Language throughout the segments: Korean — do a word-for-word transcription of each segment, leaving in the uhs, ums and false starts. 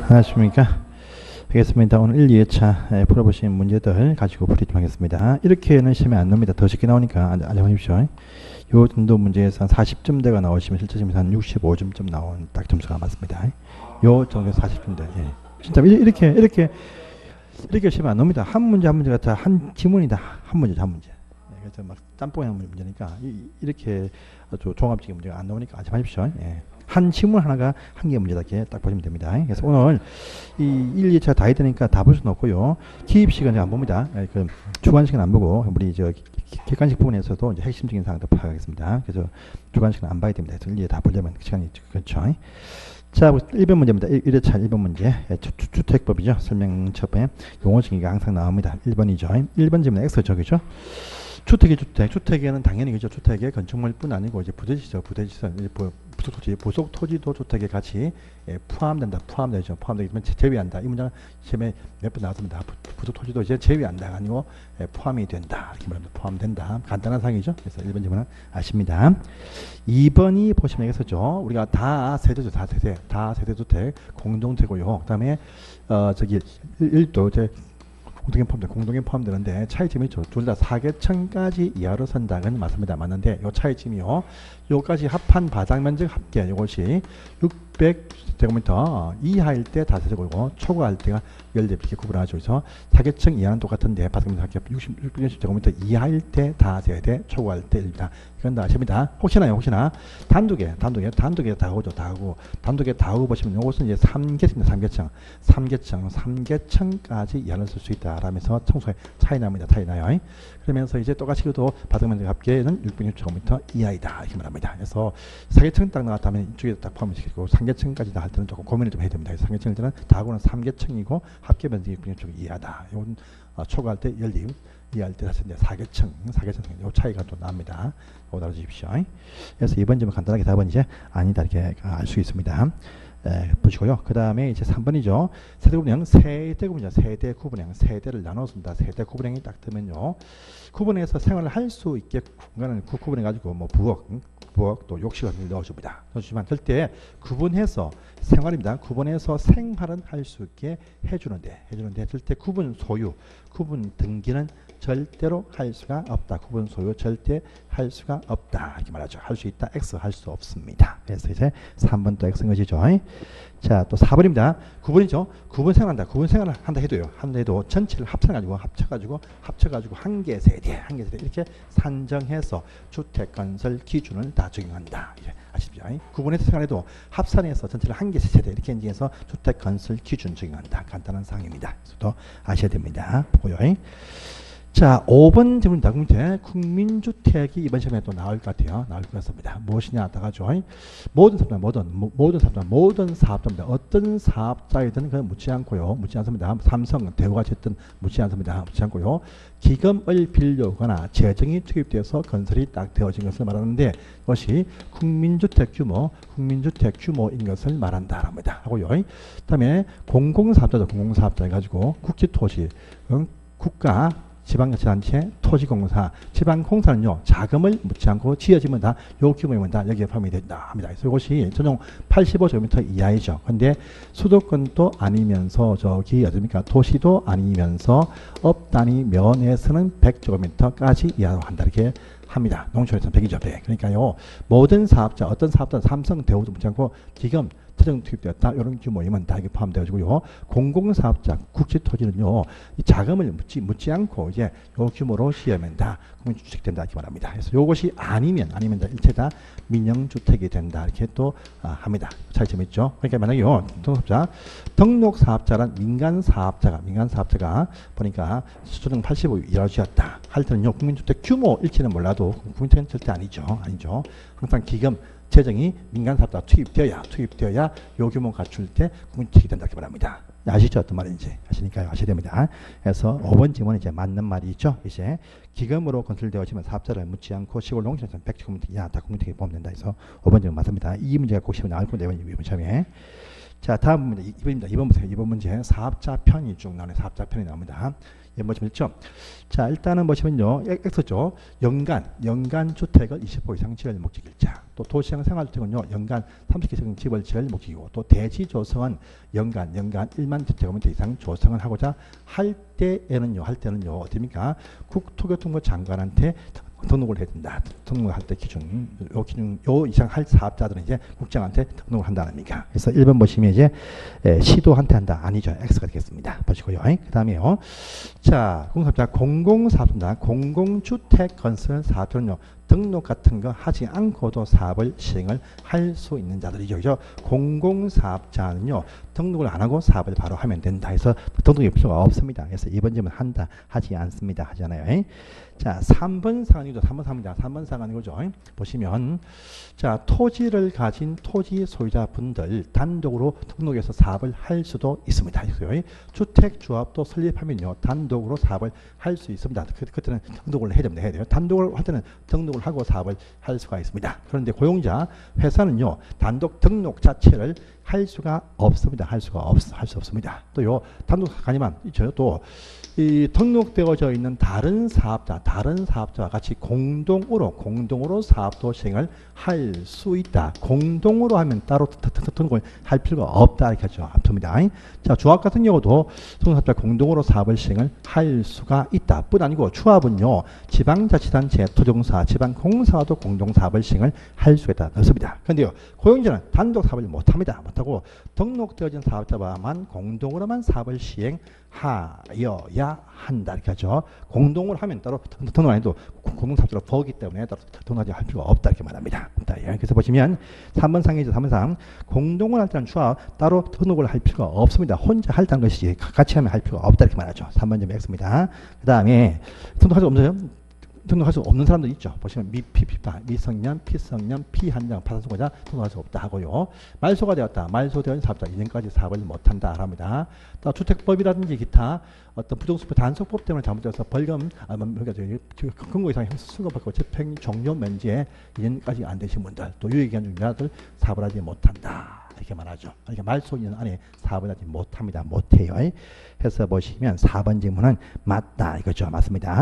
안녕하십니까. 알겠습니다. 오늘 일, 이 회차 풀어보신 문제들 가지고 풀이 좀 하겠습니다. 이렇게는 시험에 안 나옵니다. 더 쉽게 나오니까 알아보십시오. 요 정도 문제에서 한 사십 점대가 나오시면 실제 점에서 한 육십오 점쯤 나온 딱 점수가 맞습니다. 요 정도 사십 점대. 예. 진짜 이렇게 이렇게 이렇게 시험에 안 나옵니다. 한 문제 한 문제가 다 한 지문이다. 한 문제 한 문제. 예. 그래서 막 짬뽕형 문제니까 이, 이렇게 아주 종합적인 문제가 안 나오니까 하지 마십시오. 예. 한 지문 하나가 한 개 문제다 이렇게 딱 보시면 됩니다. 그래서 오늘 이 일, 이 차 다 있으니까 다 볼 수는 없고요. 기입 시간은 안 봅니다. 그 주관 시간 안 보고 우리 저 객관식 부분에서도 이제 핵심적인 사항도 파악하겠습니다. 그래서 주관 시간 안 봐야 됩니다. 그래서 일, 이 다 보려면 시간이 그렇죠. 자, 일 번 문제입니다. 일 회차 일 번 문제. 주택법이죠. 설명 첫 번째. 용어 정의가 항상 나옵니다. 일 번이죠. 일 번 질문 X 저기죠. 주택이 주택. 주택에는 당연히 그죠. 주택의 건축물뿐 아니고 이제 부대시설, 부대시설, 부속토지, 부속토지도 주택에 같이 예, 포함된다. 포함되죠. 포함되면 제외한다. 이 문장은 시험에 몇 번 나왔습니다. 부속토지도 이제 제외한다. 아니고 예, 포함이 된다. 이렇게 말합니다. 포함된다. 간단한 상이죠. 그래서 일 번 질문은 아십니다. 이 번이 보시면 여기서죠. 우리가 다 세대죠. 다 세대. 다 세대주택 공동체고요. 그 다음에 어, 저기 일도 제 공동에 포함돼, 공동에 포함되는데 차이점이 있죠. 둘 다 사계층까지 이하로 선다는 맞습니다. 맞는데 요 차이점이요. 요까지 합한 바닥 면적 합계 요것이 육백 제곱미터 이하일 때 다세대고요. 초과할 때가 십 대 이렇게 구분하죠. 그래서 사계층 이하는 똑같은데 바닥 면적 합계 육백 제곱미터 이하일 때 다세대, 초과할 때 일이다. 이건 다 아십니다. 혹시나요, 혹시나 단독에, 단독에, 단독에 다 오죠. 다 오고 단독에 다 오고 보시면 요것은 이제 삼계층입니다. 삼계층, 삼계층, 삼계층까지 이하를 쓸 수 있다. 라면서 청소에 차이 납니다. 차이 나요. 그러면서 이제 똑같이 또 바닥 면적 합계는 육백육십 제곱미터 이하이다. 이렇게 말합니다. 그래서 사계층 딱 나왔다면 이쪽에 딱 포함시키고 삼계층까지 다 할 때는 조금 고민을 좀 해야 됩니다. 삼계층일 때는 다 하고는 삼계층이고 합계 면적이 육백육십 이하다. 이건 어, 초과할 때 열리, 이해할 때 사실 사계층, 사계층 요 차이가 또 납니다. 이거 알아주십시오. 그래서 이번 질문 간단하게 답은 이제 아니다 이렇게 알 수 있습니다. 에, 보시고요. 그 다음에 이제 삼 번이죠. 세대 구분형, 세대 구분형, 세대 구분형, 세대를 나눴습니다. 세대 구분형이 딱 뜨면요. 구분해서 생활을 할 수 있게 공간을 구분해가지고 뭐 부엌, 부엌 또 욕실을 넣어줍니다. 넣어주지만 절대 구분해서 생활입니다. 구분해서 생활은 할 수 있게 해주는데, 해주는데 절대 구분 소유, 구분 등기는 절대로 할 수가 없다. 구분 소유 절대 할 수가 없다. 이렇게 말하죠. 할 수 있다. X 할 수 없습니다. 그래서 이제 삼 번 또 X인 것이죠. 자, 또 사 번입니다. 구분이죠. 구분 생활한다. 구분 생활을 한다 해도요. 한다 해도 전체를 합쳐가지고 합쳐가지고 합쳐가지고 한 개 세대, 한 개 세대 이렇게 산정해서 주택 건설 기준을 다 적용한다. 이제 아시죠? 구분해서 생활해도 합산해서 전체를 한 개 세대 이렇게 인정해서 주택 건설 기준 적용한다. 간단한 사항입니다. 그래서 아셔야 됩니다. 보고요. 자, 오 번 질문입니다. 국민주택이 이번 시험에 또 나올 것 같아요. 나올 것 같습니다. 무엇이냐 따가죠. 모든 사업자, 모든, 모든 사업자, 모든 사업자입니다. 어떤 사업자이든 그건 묻지 않고요. 묻지 않습니다. 삼성, 대우가 어쨌든 묻지 않습니다. 묻지 않고요. 기금을 빌려거나 재정이 투입돼서 건설이 딱 되어진 것을 말하는데 그것이 국민주택 규모, 국민주택 규모인 것을 말한다랍니다. 하고요. 그 다음에 공공사업자죠. 공공사업자 해가지고 국지토지, 응? 국가, 지방자치단체, 토지공사, 지방공사는요 자금을 묻지 않고 지어지면 다 요 규모이면 다 여기에 포함이 된다 합니다. 그래서 이것이 전용 팔십오 제곱미터 이하이죠. 근데 수도권도 아니면서 저기 어딥니까 도시도 아니면서 업 단위 면에서는 백 제곱미터까지 이하로 한다 이렇게 합니다. 농촌에서는 백이죠. 백. 그러니까요 모든 사업자 어떤 사업자 삼성 대우도 묻지 않고 기금 재정 투입되었다. 이런 규모이면 다 이게 포함되어지고요. 공공사업자, 국지토지는요, 이 자금을 묻지, 묻지 않고 이제 요 규모로 시하면 다 국민주택된다. 이렇게 말합니다. 그래서 요것이 아니면, 아니면 다 일체 다 민영주택이 된다. 이렇게 또 아, 합니다. 차이점이 있죠. 그러니까 만약에요, 등록사업자, 등록사업자란 민간사업자가, 민간사업자가 보니까 수조정 팔십오 이루어지었다. 할 때는요, 국민주택 규모 일치는 몰라도 국민주택은 절대 아니죠. 아니죠. 항상 기금, 재정이 민간사업자 투입되어야 투입되어야 요 규모 갖출 때 국민주택이 된다 이렇게 말합니다. 아시죠? 어떤 말인지 아시니까요. 아셔야 됩니다. 그래서 오 번 질문은 이제 맞는 말이 있죠. 이제 기금으로 건설되어지면 사업자를 묻지 않고 시골 농촌에서는 백 제곱미터 이하 다 국민주택에 포함된다 해서 오 번 질문 맞습니다. 이 문제가 꼭 시험에 나올 건데 이번 시험에 자, 다음 문제 이 번입니다. 이 번 보세요. 이 번 문제 사업자 편이 쭉 나오네. 사업자 편이 나옵니다. 예, 보시면 있죠. 자, 일단은 보시면요, X죠. 연간 연간 주택을 이십 호 이상 지을 목적일자. 또 도시형 생활주택은요, 연간 삼십 개 이상 집을 지을 목적이고, 또 대지 조성은 연간 연간 일만 주택가문제 이상 조성을 하고자 할 때에는요, 할 때는요, 어디입니까? 국토교통부 장관한테 등록을 해야 된다. 등록을 할 때 기준, 요 기준, 요 이상 할 사업자들은 이제 국장한테 등록을 한다는 얘기가. 그래서 일 번 보시면 이제 에, 시도한테 한다. 아니죠. X가 되겠습니다. 보시고요. 그 다음에요. 자, 공사업자 공공사업자, 공공주택 건설 사업자는요, 등록 같은 거 하지 않고도 사업을 시행을 할 수 있는 자들이죠. 그죠? 공공사업자는요, 등록을 안 하고 사업을 바로 하면 된다 해서 등록이 필요가 없습니다. 그래서 이 번 질문 한다, 하지 않습니다. 하잖아요. 자, 삼 번 사안이죠. 삼 번 사안입니다. 삼 번 사안이죠. 보시면, 자, 토지를 가진 토지 소유자분들 단독으로 등록해서 사업을 할 수도 있습니다. 주택조합도 설립하면요, 단독으로 사업을 할 수 있습니다. 그, 그때는 등록을 해야 됩니다. 해야 돼요. 단독을 할 때는 등록을 하고 사업을 할 수가 있습니다. 그런데 고용자, 회사는요, 단독 등록 자체를 할 수가 없습니다. 할 수가 없, 할 수 없습니다. 또요, 단독 아니면 있죠. 또, 이 등록되어져 있는 다른 사업자, 다른 사업자와 같이 공동으로, 공동으로 사업도 시행을 할 수 있다. 공동으로 하면 따로 등록을 할 필요가 없다. 이렇게 하죠. 없습니다. 자, 조합 같은 경우도 등록사업자 공동으로 사업을 시행을 할 수가 있다. 뿐 아니고, 조합은요, 지방자치단체, 토종사, 지방공사도 공동사업을 시행을 할 수가 있다. 없습니다. 그런데요, 고용자는 단독 사업을 못합니다. 못하고, 등록되어진 사업자와만 공동으로만 사업을 시행하여야 한다. 이렇게 하죠. 공동으로 하면 따로 등록 안 해도 공동사업자로 보기 때문에 따로 등록하지 할 필요가 없다. 이렇게 말합니다. 그래서 보시면 삼 번 상이죠. 삼 번 상. 공동을 할 때는 조합 따로 등록을 할 필요가 없습니다. 혼자 할다는 것이지 같이 하면 할 필요가 없다. 이렇게 말하죠. 삼 번 점 X입니다. 그 다음에 등록할 수 없어요? 등록할 수 없는 사람도 있죠. 보시면 미피, 피파, 미성년, 피성년, 피한정, 파산소고자 등록할 수 없다 하고요. 말소가 되었다. 말소되어 사업자 이 년까지 사업을 못한다 합니다. 또 주택법이라든지 기타 어떤 부정수법 단속법 때문에 잘못돼서 벌금, 아, 금고 이상 형수수가 받고 집행 종료 면제 이 년까지 안 되신 분들, 또 유예기간 중이라들 사업을 하지 못한다. 이렇게 말하죠. 이렇게 말소 이 년 안에 사업을 하지 못합니다. 못해요. 해서 보시면 사 번 질문은 맞다. 이거죠. 맞습니다.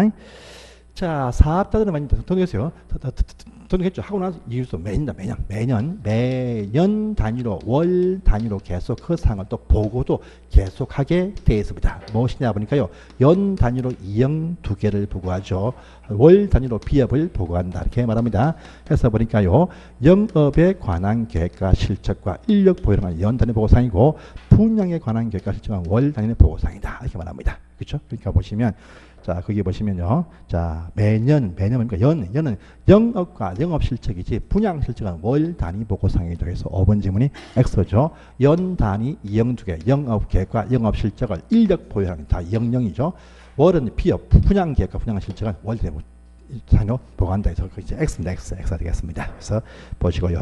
자, 사업자들은 많이 등록했어요. 등록했죠. 하고 나서 이유도 매년, 매년, 매년, 매년 단위로, 월 단위로 계속 그 사항을 또 보고도 계속하게 되어 있습니다. 무엇이냐 보니까요, 연 단위로 이형 두 개를 보고하죠. 월 단위로 비협을 보고한다. 이렇게 말합니다. 그래서 보니까요, 영업에 관한 계획과 실적과 인력 보유량은 연 단위 보고사항이고, 분양에 관한 계획과 실적은 월 단위 보고사항이다. 이렇게 말합니다. 그렇죠? 그러니까 보시면, 자, 거기 보시면요. 자, 매년, 매년, 그러니까 연, 연은 영업과 영업 실적이지, 분양 실적은 월 단위 보고상이죠. 그래서 오 번 질문이 X죠. 연 단위 이형 두 개, 영업 계획과 영업 실적을 인력 보유하는 다 영영이죠. 월은 비업, 분양 계획과 분양 실적은 월 단위 상으로 보고한다. 해서 그 이제 X입니다. X, X가 되겠습니다. 그래서 보시고요.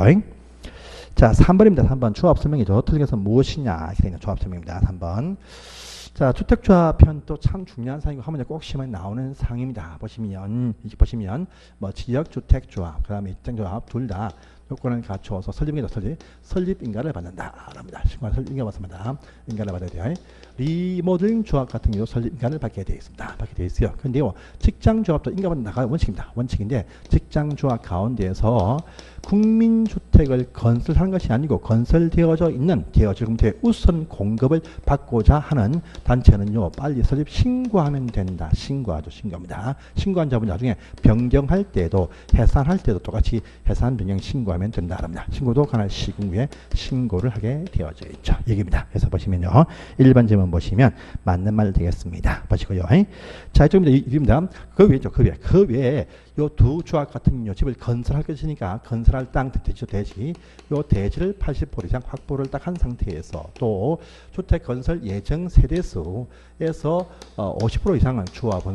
자, 삼 번입니다. 삼 번 조합 설명이죠. 틀려서 무엇이냐? 이렇게 되는 조합 설명입니다. 삼 번. 자, 주택조합편 또 참 중요한 사항이고 한 번에 꼭 시험에 나오는 사항입니다. 보시면 이렇게 보시면 뭐 지역주택조합, 그다음에 입장조합 둘 다 요건을 갖추어서 설립인가 설립, 설립인가를 받는다. 합니다. 신고한 설립인가 받습니다. 인가를 받아야 돼요. 리모델링 조합 같은 경우 설립인가를 받게 되어 있습니다. 받게 되어 있어요. 그런데요, 직장조합도 인가받는다가 원칙입니다. 원칙인데 직장조합 가운데에서 국민주택을 건설하는 것이 아니고 건설되어져 있는 되어질 금태의 우선 공급을 받고자 하는 단체는요, 빨리 설립 신고하면 된다. 신고하죠. 신고합니다. 신고한 자분 나중에 변경할 때도 해산할 때도 똑같이 해산 변경 신고하면 된다. 합니다. 신고도 관할 시군 후에 신고를 하게 되어져 있죠. 얘기입니다. 그래서 보시면요, 일 번 질문 보시면 맞는 말 되겠습니다. 보시고요. 자, 이쪽입니다. 이입니다. 그 외에 그 외에 그 외에 요 두 조합 같은 요 집을 건설할 것이니까 건설할 땅 대지죠. 대지. 요 대지를 팔십 퍼센트 이상 확보를 딱 한 상태에서 또 주택 건설 예정 세대수에서 어, 오십 퍼센트 이상은 조합원으로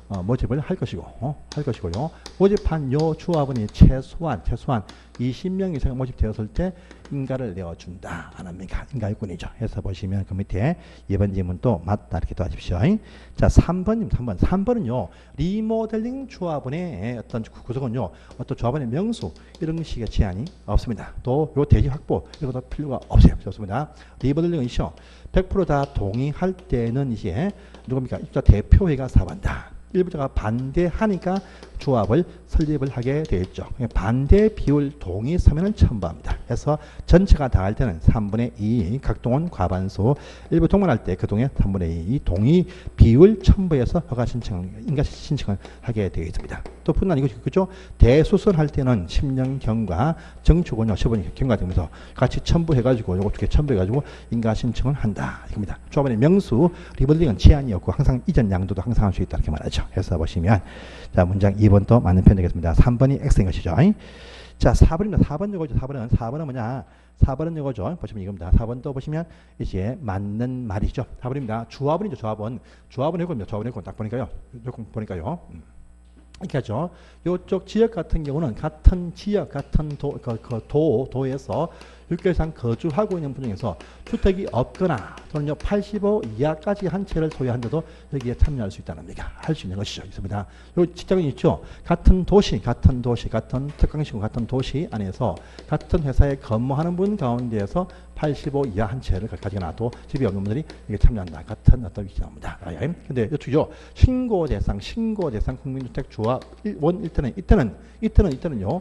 어, 모집을 할 것이고, 어, 할 것이고요. 모집한 요 조합원이 최소한, 최소한 이십 명 이상 모집되었을 때 인가를 내어준다. 안 합니까? 인가 요건이죠. 해서 보시면 그 밑에 이 번 질문도 맞다. 이렇게 도와주십시오. 자, 삼 번입니다. 삼 번. 삼 번은요, 리모델링 조합원의 어떤 구성은요, 어떤 조합원의 명수, 이런 식의 제한이 없습니다. 또, 요 대지 확보, 이것도 필요가 없어요. 좋습니다. 리모델링은 이죠. 백 퍼센트 다 동의할 때는 이제, 누굽니까? 입주자 대표회가 사반다. 일부자가 반대하니까 조합을 설립을 하게 되었죠. 반대 비율 동의 서면을 첨부합니다. 그래서 전체가 다 할 때는 삼분의 이 각동원 과반수, 일부 동반할 때 그동의 삼분의 이 동의 비율 첨부해서 허가 신청, 인가 신청을 하게 되어 있습니다. 또 뿐만 이거 그죠? 대수설할 때는 십 년 경과, 정축은요 십 년 경과되면서 같이 첨부해가지고 요거 두 개 첨부해가지고 인가 신청을 한다. 이겁니다. 조합원의 명수, 리볼링은 제한이 없고 항상 이전 양도도 항상 할 수 있다. 이렇게 말하죠. 해서 보시면 자 문장 이 번도 맞는 표현 되겠습니다. 삼 번이 X인 것이죠. 자 사 번입니다. 사 번 요거죠. 사 번은 사 번은 뭐냐? 사 번은 요거죠. 보시면 이겁니다. 사 번도 보시면 이제 맞는 말이죠. 사 번입니다. 조합원이죠. 조합원. 조합원 요거입니다. 조합원 요거 딱 보니까요. 요거 보니까요. 음. 이렇게 하죠. 요쪽 지역 같은 경우는 같은 지역, 같은 도, 그, 그 도, 도에서 육 개월 이상 거주하고 있는 분 중에서 주택이 없거나 또는 팔십오 이하까지 한 채를 소유한데도 여기에 참여할 수 있다는 겁니다. 할 수 있는 것이죠. 있습니다. 요 직장은 있죠. 같은 도시, 같은 도시, 같은 특강시고 같은 도시 안에서 같은 회사에 근무하는 분 가운데에서 팔십오 이하 한 채를 가지고 나도 집이 없는 분들이 이게 참여한다. 같은 어떤 위치 나옵니다. 근데 이쪽이죠. 신고 대상, 신고 대상 국민주택 조합 원 일단은 이때는 이때는 이때는요.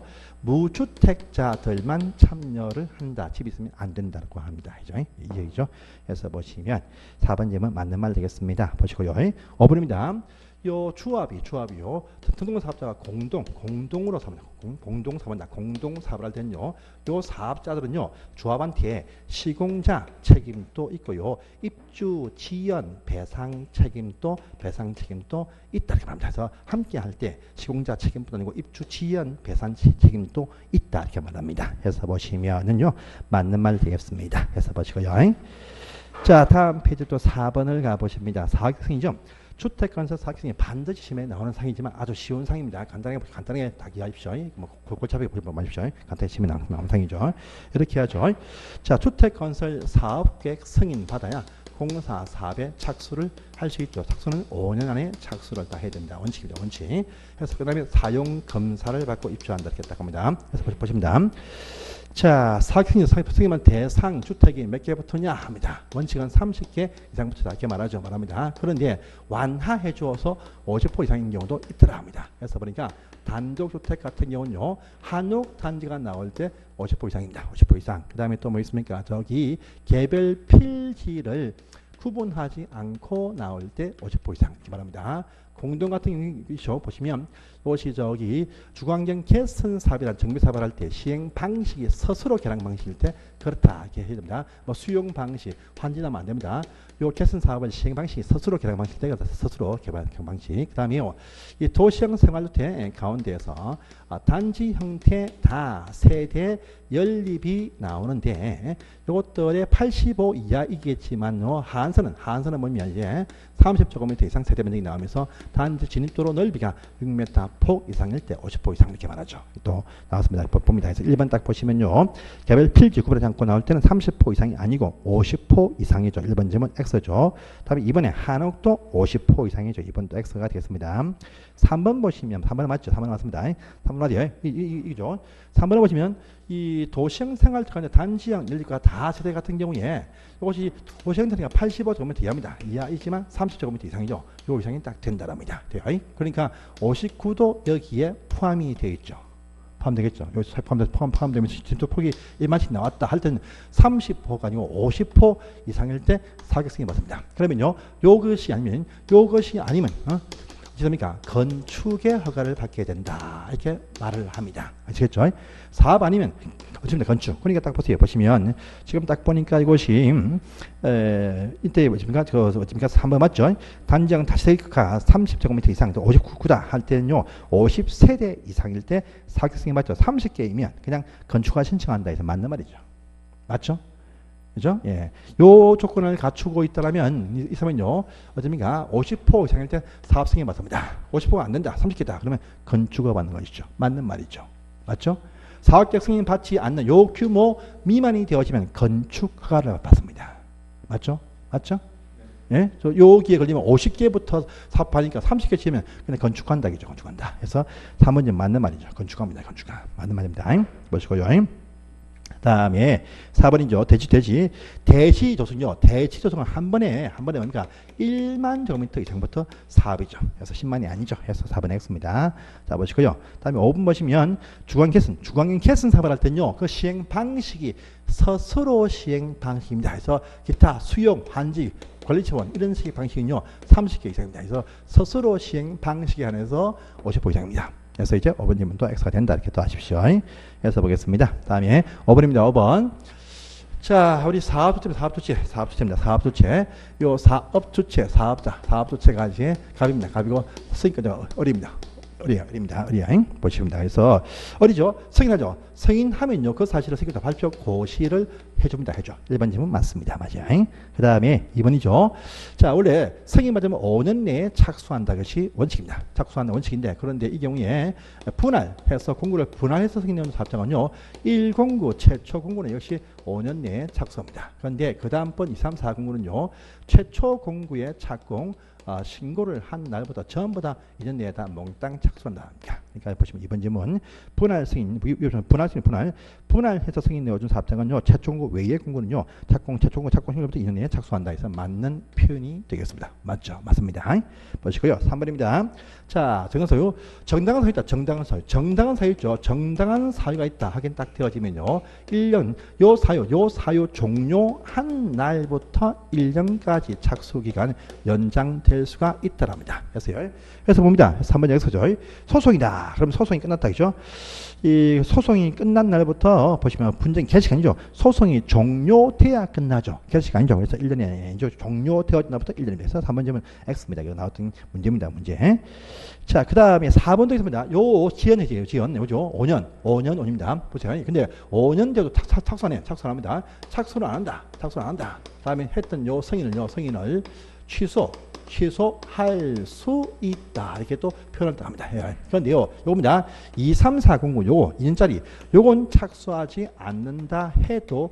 무주택자들만 참여를 한다. 집이 있으면 안 된다고 합니다. 이죠? 이 얘기죠. 그래서 보시면 사 번 질문 맞는 말 되겠습니다. 보시고요. 오 번입니다. 요 조합이 조합이요. 등록금 사업자가 공동 공동으로 사업을 공동 사업한다. 공동 사업을 할 때는요. 요 사업자들은요. 조합한테 시공자 책임도 있고요. 입주 지연 배상 책임도 배상 책임도 있다 이렇게 말합니다. 그래서 함께 할 때 시공자 책임뿐 아니고 입주 지연 배상 책임도 있다 이렇게 말합니다. 해서 보시면은요. 맞는 말 되겠습니다. 해서 보시고요. 자, 다음 페이지 또 사 번을 가 보십니다. 사학생이죠. 주택건설 사학생이 반드시 시험에 나오는 상이지만 아주 쉬운 상입니다. 간단하게 간단하게 딱 이해하십시오. 뭐 골고루 보지 마십시오. 간단히 시험에 나오는, 나오는 상이죠. 이렇게 하죠. 자, 주택건설 사업계획 승인 받아야 공사 사업에 착수를 할 수 있죠. 착수는 오 년 안에 착수를 다 해야 된다. 원칙이죠. 원칙. 그래서 그 다음에 사용 검사를 받고 입주한다. 이렇게 딱 합니다. 그래서 보십니다. 자, 사학생이 승인한 대상 주택이 몇 개부터냐 합니다. 원칙은 삼십 개 이상부터 이렇게 말하죠. 말합니다. 그런데 완화해 주어서 오십 퍼센트 이상인 경우도 있더라 합니다. 그래서 보니까 단독주택 같은 경우는요. 한옥 단지가 나올 때 오십 퍼센트 이상입니다. 오십 퍼센트 이상. 그 다음에 또 뭐 있습니까? 저기 개별 필지를 구분하지 않고 나올 때 오십 퍼센트 이상 이렇게 말합니다. 공동 같은 경우 보시면 이것이 저기 주거환경 개선 사업이란 정비 사업을 할 때 시행 방식이 스스로 개량 방식일 때 그렇다 이렇게 해야 됩니다. 뭐 수용 방식 환진하면 안 됩니다. 요 개선 사업을 시행 방식이 스스로 개량 방식 때 스스로 개발 방식. 그다음에요 이 도시형 생활주택 가운데에서 단지 형태 다 세대 연립이 나오는데 이것들의 팔십오 이하이겠지만 하한선은 하한선은 뭐냐면 이제 삼십 제곱미터 이상 세대 면적이 나오면서 단지 진입도로 넓이가 육 미터 폭 이상일 때 오십 퍼센트 이상 이렇게 말하죠. 또 나왔습니다. 봅니다. 그래서 일 번 딱 보시면요. 개별 필지 구분하지 않고 나올 때는 삼십 퍼센트 이상이 아니고 오십 퍼센트 이상이죠. 일 번 질문 X죠. 다음에 이번에 한옥도 오십 퍼센트 이상이죠. 이 번도 X가 되겠습니다. 삼 번 보시면 삼 번 맞죠? 삼 번 맞습니다. 삼 번 맞아요. 이, 이, 이죠. 삼 번에 보시면 이 도시형 생활주택 단지형 연립과 다세대 같은 경우에 이것이 도시형 생활가 팔십오 제곱미터 이하입니다. 이하이지만 삼십 제곱미터 이상이죠. 요 이상이 딱 된다랍니다. 그러니까 오십구도 여기에 포함이 되어 있죠. 포함되겠죠. 여기 포함, 포함, 포함되면서 진짜 폭이 일만씩 나왔다 할 때는 삼십 퍼센트가 아니고 오십 퍼센트 이상일 때 사격승이 맞습니다. 그러면요, 요것이 아니면, 요것이 아니면, 어? 어떻습니까? 건축의 허가를 받게 된다. 이렇게 말을 합니다. 아시겠죠? 사업 아니면, 어쨌든 건축. 그러니까 딱 보세요. 보시면, 지금 딱 보니까 이것이, 에, 이때 뭐십니까? 저, 뭐십니까? 삼 번 맞죠? 단지형 다시가 삼십 제곱미터 이상, 오십구다 할 때는요, 오십 세대 이상일 때 사격승이 맞죠? 삼십 개이면 그냥 건축허가 신청한다 해서 맞는 말이죠. 맞죠? 그죠? 예. 요 조건을 갖추고 있다라면, 이, 이 사람은요, 어떻습니까? 오십 퍼센트 이상일 때 사업 승인이 맞습니다. 오십 퍼센트가 안 된다. 삼십 개다. 그러면 건축허가 받는 것이죠. 맞는 말이죠. 맞죠? 사업적 승인 받지 않는 요 규모 미만이 되어지면 건축허가를 받습니다. 맞죠? 맞죠? 예? 저 여기에 걸리면 오십 개부터 사업하니까 삼십 개 치면 그냥 건축한다겠죠. 건축한다. 그래서 삼 번째 맞는 말이죠. 건축합니다. 건축하. 맞는 말입니다. 보시고요. 다음에 사 번이죠. 대지, 대지. 대지 조성요. 대지 조성은 한 번에, 한 번에 뭡니까? 일만 제곱미터 이상부터 사업이죠. 그래서 십만이 아니죠. 그래서 사 번 X입니다. 자, 보시고요. 다음에 오 번 보시면 주관 개선. 주관 개선 사업을 할 때는요. 그 시행 방식이 스스로 시행 방식입니다. 그래서 기타 수용, 환지, 관리차원 이런 식의 방식은요. 삼십 개 이상입니다. 그래서 스스로 시행 방식에 한해서 오십 퍼센트 이상입니다. 그래서 이제 오 번 질문 또 X가 된다. 이렇게 또 하십시오. 해서 보겠습니다. 다음에 오 번입니다. 오 번. 자, 우리 사업주체, 사업주체, 사업주체입니다. 사업주체. 요 사업주체, 사업자, 사업주체가 이제 갑입니다. 갑이고 승인까지 어립니다. 어리야, 어립니다. 어리야. 보십니다. 그래서 어리죠? 승인하죠? 승인하면요. 그 사실을 승인자 발표 고시를 해줍니다. 해줘. 일 번 질문 맞습니다. 맞아요. 그 다음에 이 번이죠. 자, 원래 승인 받으면 오 년 내에 착수한다. 것이 원칙입니다. 착수하는 원칙인데, 그런데 이 경우에 분할해서 공구를 분할해서 승인하는 사업장은요. 일 공구, 최초 공구는 역시 오 년 내에 착수합니다. 그런데 그 다음번 이, 삼, 사 공구는요. 최초 공구의 착공, 어, 신고를 한 날보다 전부 다 이 년 내에 다 몽땅 착수한다. 그러니까 보시면 이번 질문 분할 승인, 분할 승인, 분할, 분할해서 승인 내어준 사업장은요. 최초 공구 외의 공구는요. 착공, 최초 공구, 착공 신고부터 이 년 내에 착수한다. 해서 맞는 표현이 되겠습니다. 맞죠? 맞습니다. 보시고요. 삼 번입니다. 자, 정당한 사유. 정당한 사유 있다. 정당한 사유. 정당한 사유 있죠. 정당한 사유가 있다. 확인 딱 되어지면요. 일 년, 요 사유, 요 사유 종료한 날부터 일 년까지 착수기간 연장될 수가 있다랍니다. 그래서요. 그래서 봅니다. 삼 번 여기서죠. 소송이다. 그럼 소송이 끝났다. 그죠? 이 소송이 끝난 날부터 보시면 분쟁 개시가 아니죠. 소송이 종료돼야 끝나죠. 개시가 아니죠. 그래서 일 년이 아니죠. 종료되어진 날부터 일 년이 돼서 삼 번 질문 X입니다. 이거 나왔던 문제입니다. 문제. 자, 그 다음에 사 번도 있습니다. 요 지연해지요. 지연. 요죠. 오 년. 오 년 원입니다. 보세요. 근데 오 년 돼도 착수 안 해요. 착수 안 합니다. 착수를 안 한다. 착수를 안 한다. 다음에 했던 요 승인을요. 승인을 취소. 취소할 수 있다. 이렇게 또 표현을 합니다. 예. 그런데요, 요겁니다. 이, 삼, 사 공구 요거 이 년짜리 요건 착수하지 않는다 해도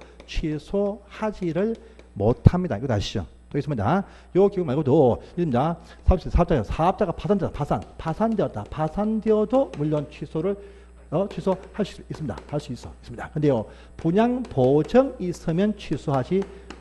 취소하지를 못합니다. 이거 아시죠? 또 있습니다. 요 기억 말고도 입니다. 사업자, 사업자가 파산되었다. 파산, 파산되었다. 파산되어도 물론 취소를 어, 취소할 수 있습니다. 할 수 있어 있습니다. 근데요, 분양 보정 있으면 취소하지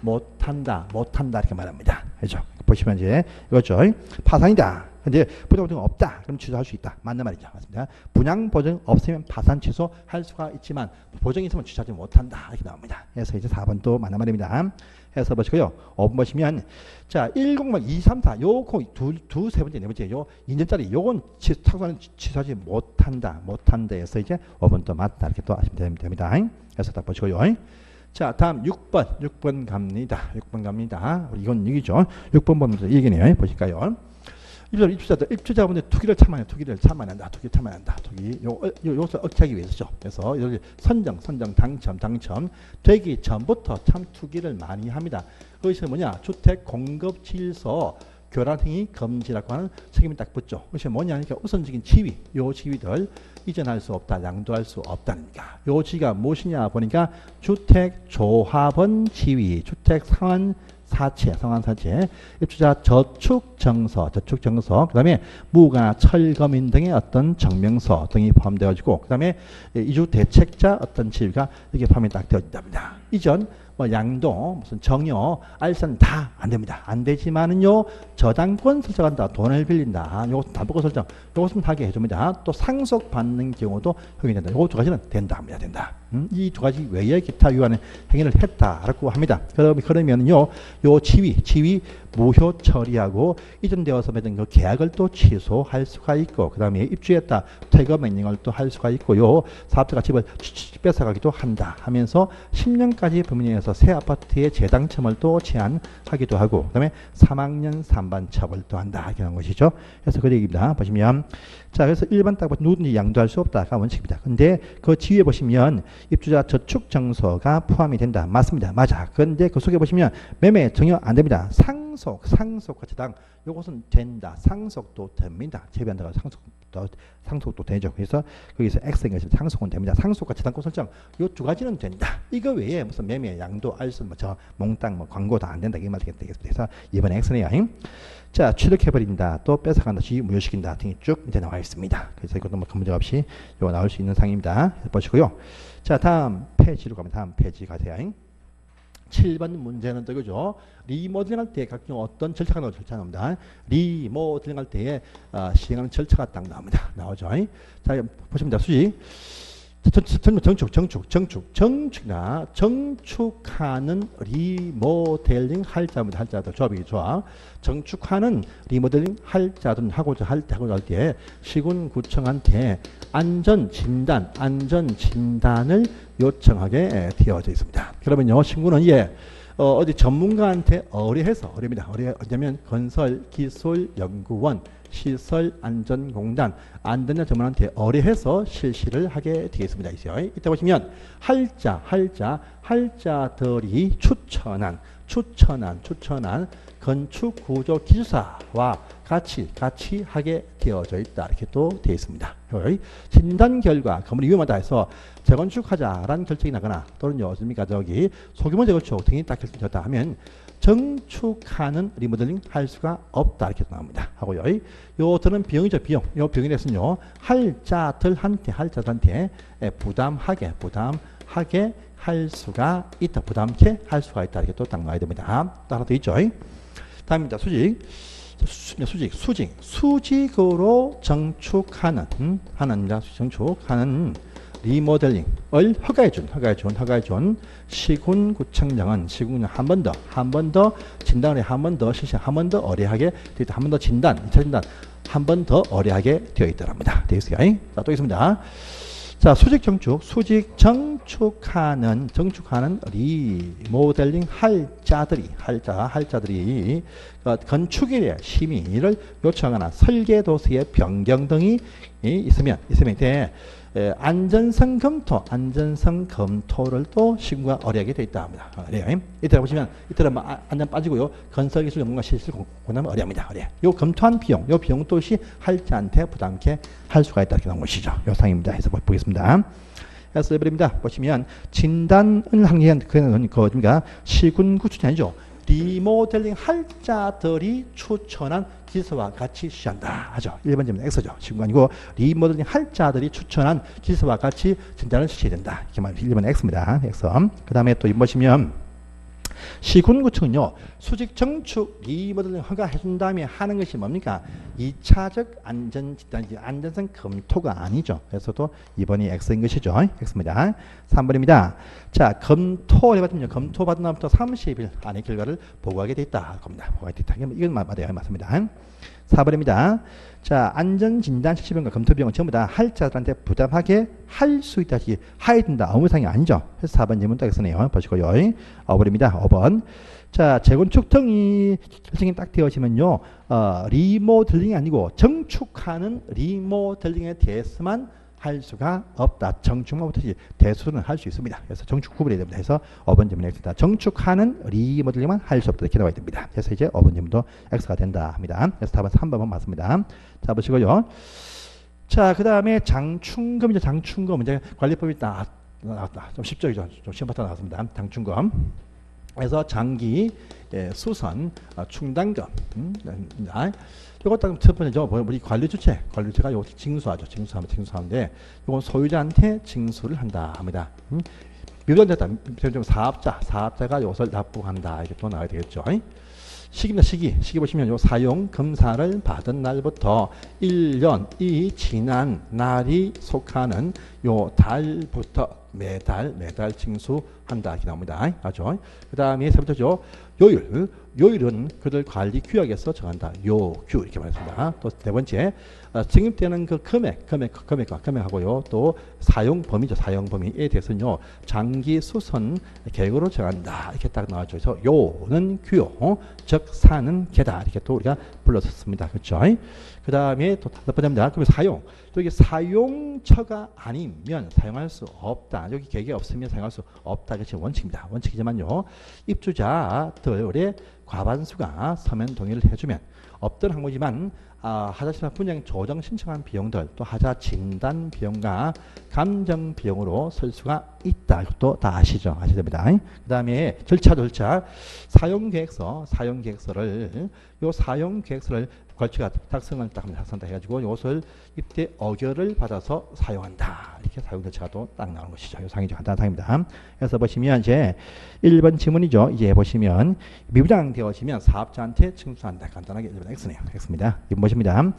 못한다. 못한다 이렇게 말합니다. 그렇죠? 보시면 이제 이거죠. 파산이다. 근데 분양 보증 없다. 그럼 취소할 수 있다. 맞는 말이죠. 맞습니다. 분양 보증 없으면 파산 취소할 수가 있지만 보증이 있으면 취소하지 못한다. 이렇게 나옵니다. 그래서 이제 사 번도 맞는 말입니다. 해서 보시고요. 오 번 보시면 자, 일, 이, 삼, 사 요거 두, 두, 세 번째, 네 번째 요 이 년짜리 요건 착수하는 취소하지 못한다. 못한다 해서 이제 오 번도 맞다. 이렇게 또 하시면 됩니다. 그래서 딱 보시고요. 자, 다음 육 번. 육 번 갑니다. 육 번 갑니다. 이건 여기죠. 육 번 보면서 얘기네요. 보실까요? 입주자들, 입주자분들 투기를 참아야 투기를 참아야 한다. 투기 참아야 한다. 투기. 요, 요, 요것을 억제하기 위해서죠. 그래서 여기 선정, 선정, 당첨, 당첨 되기 전부터 참 투기를 많이 합니다. 그것이 뭐냐? 주택 공급 질서 교란 행위 금지라고 하는 책임이 딱 붙죠. 그것이 뭐냐 하니까 우선적인 지위, 요 지위들 이전할 수 없다, 양도할 수 없다니까. 요 지위가 무엇이냐 보니까 주택 조합원 지위, 주택 상환 사채, 상환사채, 입주자 저축정서, 저축정서, 그 다음에 무가나 철거민 등의 어떤 증명서 등이 포함되어지고, 그 다음에 이주 대책자 어떤 지위가 이게 포함이 딱 되어진답니다. 이전 뭐 양도, 무슨 정여, 알선 다 안 됩니다. 안 되지만은요, 저당권 설정한다, 돈을 빌린다, 요것 담보권 설정, 요것은 하게 해줍니다. 또 상속 받는 경우도 허용이 된다. 요거 두 가지는 된다 합니다. 된다. 음, 이 두 가지 외에 기타 유한의 행위를 했다라고 합니다. 그러면, 그러면은요, 요 지위, 지위 무효 처리하고 이전되어서 맺은 그 계약을 또 취소할 수가 있고, 그 다음에 입주했다 퇴거 명령을 또 할 수가 있고요. 사업자가 집을 뺏어가기도 한다 하면서 십 년까지 범위에서 새 아파트의 재당첨을 또 제한하기도 하고, 그 다음에 삼 학년 삼 반 처벌도 한다 이런 것이죠. 그래서 그 얘기입니다. 보시면 자, 그래서 일 번 딱 누구든지 양도할 수 없다가 원칙입니다. 근데 그 지위에 보시면 입주자 저축 정서가 포함이 된다. 맞습니다. 맞아. 그런데 그 속에 보시면 매매 전혀 안 됩니다. 상속, 상속 가치당 요것은 된다. 상속도 됩니다. 제외한다고 상속도 상속도 되죠. 그래서 거기서 X인 것이 상속은 됩니다. 상속 가치당 설정 요 두 가지는 된다. 이거 외에 무슨 매매 양도 알수 뭐저 몽땅 뭐 광고 다 안 된다 이 말 되겠습니다. 그래서 이번에 X네요. 자, 취득해버린다, 또 뺏어간다, 지 무효시킨다 등이 쭉 이제 나와 있습니다. 그래서 이것도 뭐 큰 문제 없이 요 나올 수 있는 상입니다. 보시고요. 자, 다음 페이지로 가면 다음 페이지 가세요. 칠 번 문제는 저거죠. 리모델링 할 때 각종 어떤 절차가 나오죠? 절차 나옵니다. 리모델링 할 때에 어, 시행하는 절차가 딱 나옵니다. 나오죠. 자, 보십니다. 수직. 정축, 정축, 정축, 정축이나 정축하는 리모델링 할 자입니다. 할 자도 조합이 조합. 정축하는 리모델링 할 자든 하고자 할 때, 하고자 할 때 시군구청한테 안전 진단, 안전 진단을 요청하게 되어져 있습니다. 그러면요, 신구는 예, 어, 어디 전문가한테 의뢰해서, 의뢰입니다. 의뢰, 어냐면 건설기술연구원, 시설안전공단, 안전자 전문한테 의뢰해서 실시를 하게 되겠습니다. 이때 보시면 할자, 할자, 할자들이 추천한, 추천한, 추천한 건축구조기술사와 같이, 같이 하게 되어져 있다. 이렇게 또 되어 있습니다. 진단 결과 건물이 위험하다 해서 재건축하자라는 결정이 나거나 또는요, 어습니까? 저기 소규모 재건축 등이 딱 결정되었다 하면 정축하는 리모델링 할 수가 없다. 이렇게 나옵니다. 하고요. 요들은 비용이죠. 비용. 요 비용에 대해서는요, 할자들한테, 할자들한테 부담하게, 부담하게 할 수가 있다. 부담케 할 수가 있다. 이렇게 또 딱 나와야 됩니다. 따라 더 있죠. 다음입니다. 수직. 수직, 수직. 수직으로 정축하는, 음, 하는입니다. 정축하는 리모델링을 허가해준, 허가해준, 허가해준 시군구청장은 시군구청 한 번 더, 한 번 더 진단을 한 번 더 실시, 한 번 더 의뢰하게 되어 있다. 한 번 더 진단, 이 차 진단 한 번 더 의뢰하게 되어 있더랍니다. 되어 있어요. 자, 또 있습니다. 자, 수직 정축, 수직 정축하는, 정축하는 리모델링 할 자들이, 할자, 할자들이 건축일의 심의를 요청하거나 설계도서의 변경 등이 있으면, 있으면 돼. 에, 안전성 검토, 안전성 검토를 또 시군과 의뢰하게 되어 있다 합니다. 의뢰. 이때 보시면, 이때는 뭐 안전 빠지고요. 건설기술 전문가 실실 공부하면 의뢰합니다. 의뢰. 요 검토한 비용, 요 비용 또시 할자한테 부담케 할 수가 있다. 이렇게 나온 것이죠. 요 상입니다. 해서 보겠습니다. 그래서 이번입니다. 보시면, 진단을 항의한, 그는, 그, 그러니까 시군구청이 아니죠. 리모델링 할자들이 추천한 기술과 같이 시한다 하죠. 일 번 질문 X죠. 시군이 아니고 리모델링 할자들이 추천한 기술과 같이 진단을 실시해야 된다. 이렇게 말하면 일 번 X입니다. X. 그 다음에 또 보시면 시군구청은요, 수직 정축 리모델링 허가해준 다음에 하는 것이 뭡니까? 이 차적 안전진단, 안전성 검토가 아니죠. 그래서 또 이 번이 X인 것이죠. X입니다. 삼 번입니다. 자, 검토를 해봤더니 검토받은 다음부터 삼십 일 안에 결과를 보고하게 돼 있다. 겁니다. 보고하게 돼 있다. 이건 맞아요. 맞습니다. 사 번입니다. 자, 안전진단 실시비용과 검토비용은 전부 다 할자들한테 부담하게 할 수 있다. 하야 된다. 의무사항이 아니죠. 그래서 사 번 질문 딱 쓰네요. 보시고요. 오 번입니다. 오 번. 자, 재건축 등이 결정이 딱 되어지면요, 어, 리모델링이 아니고 정축하는 리모델링에 대해서만 할 수가 없다. 정축만 못하지 대수는 할 수 있습니다. 그래서 정축 구분해야 됩니다. 그래서 오 번 질문에 X다. 정축하는 리모델링만 할 수 없다. 이렇게 나와야 됩니다. 그래서 이제 오 번 질문도 X가 된다 합니다. 그래서 답은 삼 번은 맞습니다. 자, 보시고요. 자, 그 다음에 장충금이죠. 장충금 이제 관리법이 나, 나왔다. 좀 쉽죠. 좀 시험 파트 나왔습니다. 장충금. 그래서 장기, 예, 수선, 어, 충당금. 음, 이것 딱 첫 번째죠. 우리 관리 주체, 관리 주체가 이거 징수하죠. 징수하면 징수하는데, 이건 소유자한테 징수를 한다 합니다. 음? 미분됐다. 사업자, 사업자가 이것을 납부한다. 이렇게 또 나와야 되겠죠. 시기입니다. 시기. 시기 보시면 요 사용 검사를 받은 날부터 일 년이 지난 날이 속하는 요 달부터 매달 매달 징수하는 한다 이렇게 나옵니다. 맞죠? 그 다음에 세 번째죠. 요율. 요율은 그들 관리 규약에서 정한다. 요규 이렇게 말했습니다. 또 네 번째 어, 증입되는 그 금액, 금액, 금액과 금액하고요. 또 사용 범위죠. 사용 범위에 대해서는요. 장기 수선 계획으로 정한다. 이렇게 딱 나왔죠. 그래서 요는 규요, 어? 즉 사는 계다 이렇게 또 우리가 불렀었습니다. 그렇죠? 그 다음에 또 다섯 번째입니다. 그러면 사용. 또 이게 사용처가 아니면 사용할 수 없다. 여기 계획이 없으면 사용할 수 없다. 그것이 원칙입니다. 원칙이지만요. 입주자들의 과반수가 서면 동의를 해주면 없던 항목이지만 아, 하자 분양 조정 신청한 비용들 또 하자 진단 비용과 감정 비용으로 쓸 수가 있다. 이것도 다 아시죠? 아셔야 됩니다. 그 다음에 절차 절차 사용계획서 사용계획서를 요 사용계획서를 걸치가 작성을 딱 하면 작성다 해가지고 이것을 입대 어결을 받아서 사용한다. 이렇게 사용 절차가 또 딱 나오는 것이죠. 이 상이 간단한 상입니다. 그래서 보시면 이제 일 번 지문이죠. 이제 보시면 미분양되어지면 사업자한테 징수한다. 간단하게 일 번 X네요. X입니다. 이번 보십니다.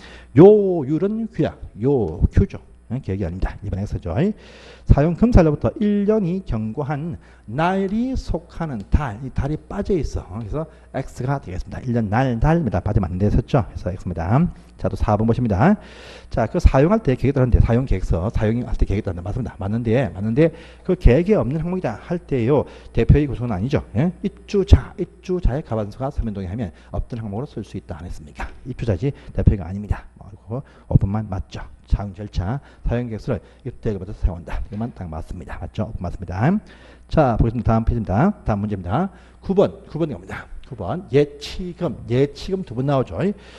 요율은 규약, 요 큐죠. 계획이 아닙니다. 이 번 X죠. 사용 검사로부터 일 년이 경과한 날이 속하는 달, 이 달이 빠져 있어. 그래서 X가 되겠습니다. 일 년 날, 달입니다. 빠지면 안 됐었죠. 그래서 X입니다. 자, 또 사 번 보십니다. 자, 그 사용할 때 계획을 하는데, 사용 계획서, 사용할 때 계획을 한다. 맞습니다. 맞는데, 맞는데, 그 계획에 없는 항목이다 할 때요, 대표의 구성은 아니죠. 예? 입주자, 입주자의 과반수가 서면 동의하면 없던 항목으로 쓸 수 있다. 안 했습니까? 입주자지 대표가 아닙니다. 뭐, 오 번만 맞죠. 사용 절차, 사용 계획서를 입대를 받아서 사용한다. 이것만 딱 맞습니다. 맞죠? 맞습니다. 자, 보겠습니다. 다음 페이지입니다. 다음 문제입니다. 구 번, 구 번이 겁니다. 구 번, 예치금, 예치금 두 번 나오죠.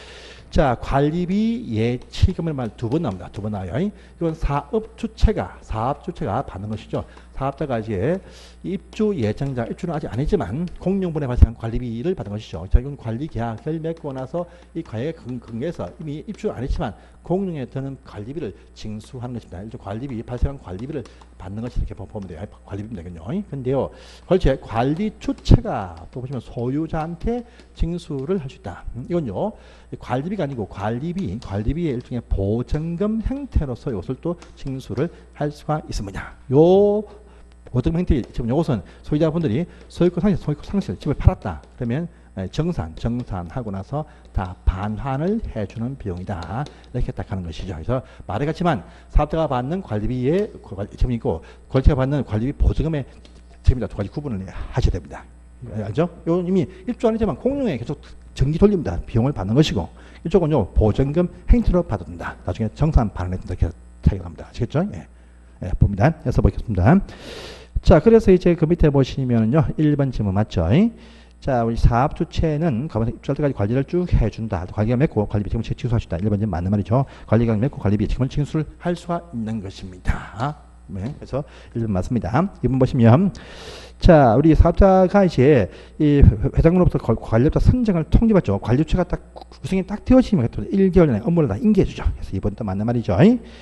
자, 관리비 예치금을 말 두 번 나옵니다. 두 번 나와요. 이건 사업 주체가, 사업 주체가 받는 것이죠. 사업자가 이제 입주 예정자, 입주는 아직 아니지만 공용분에 발생한 관리비를 받은 것이죠. 자, 이건 관리 계약을 맺고 나서 이 과외 근거에서 이미 입주 안 했지만 공용에 드는 관리비를 징수하는 것입니다. 일종 관리비, 발생한 관리비를 받는 것이 이렇게 보면 돼요. 관리비입니다. 되겠요. 근데요, 그렇지. 관리 주체가 또 보시면 소유자한테 징수를 할 수 있다. 이건요, 관리비가 아니고 관리비, 관리비의 일종의 보증금 형태로서 이것을 또 징수를 할 수가 있습니다. 요 보증금 형태, 지금 이것은 소유자분들이 소유권 상실, 소유권 상실, 집을 팔았다. 그러면 정산, 정산하고 나서 다 반환을 해주는 비용이다. 이렇게 딱 하는 것이죠. 그래서 말해 같지만 사업자가 받는 관리비의 책임이 있고 권리자가 받는 관리비 보증금의 책임이다. 두 가지 구분을 하셔야 됩니다. 알죠? 이건 이미 입주 아니지만 공용에 계속 전기 돌립니다. 비용을 받는 것이고 이쪽은요 보증금 행태로 받아준다. 나중에 정산 반환해 준다. 이렇게 차이가 납니다. 아시겠죠? 예. 예, 봅니다. 해서 보겠습니다. 자, 그래서 이제 그 밑에 보시면은요, 일 번 질문 맞죠? 자, 우리 사업 주체는 입주할 때까지 관리를 쭉 해준다. 관리가 맺고 관리비 책임을 징수할 수 있다. 일 번 질문 맞는 말이죠. 관리가 맺고 관리비 책임을 징수를 할 수가 있는 것입니다. 네, 그래서 일 번 맞습니다. 이 번 보시면, 자, 우리 사업자가 이제 이 회장으로부터 관리업자 선정을 통지받죠. 관리 주체가 딱 구성이 딱 되어지면 일 개월 내에 업무를 다 인계해주죠. 그래서 이 번도 맞는 말이죠.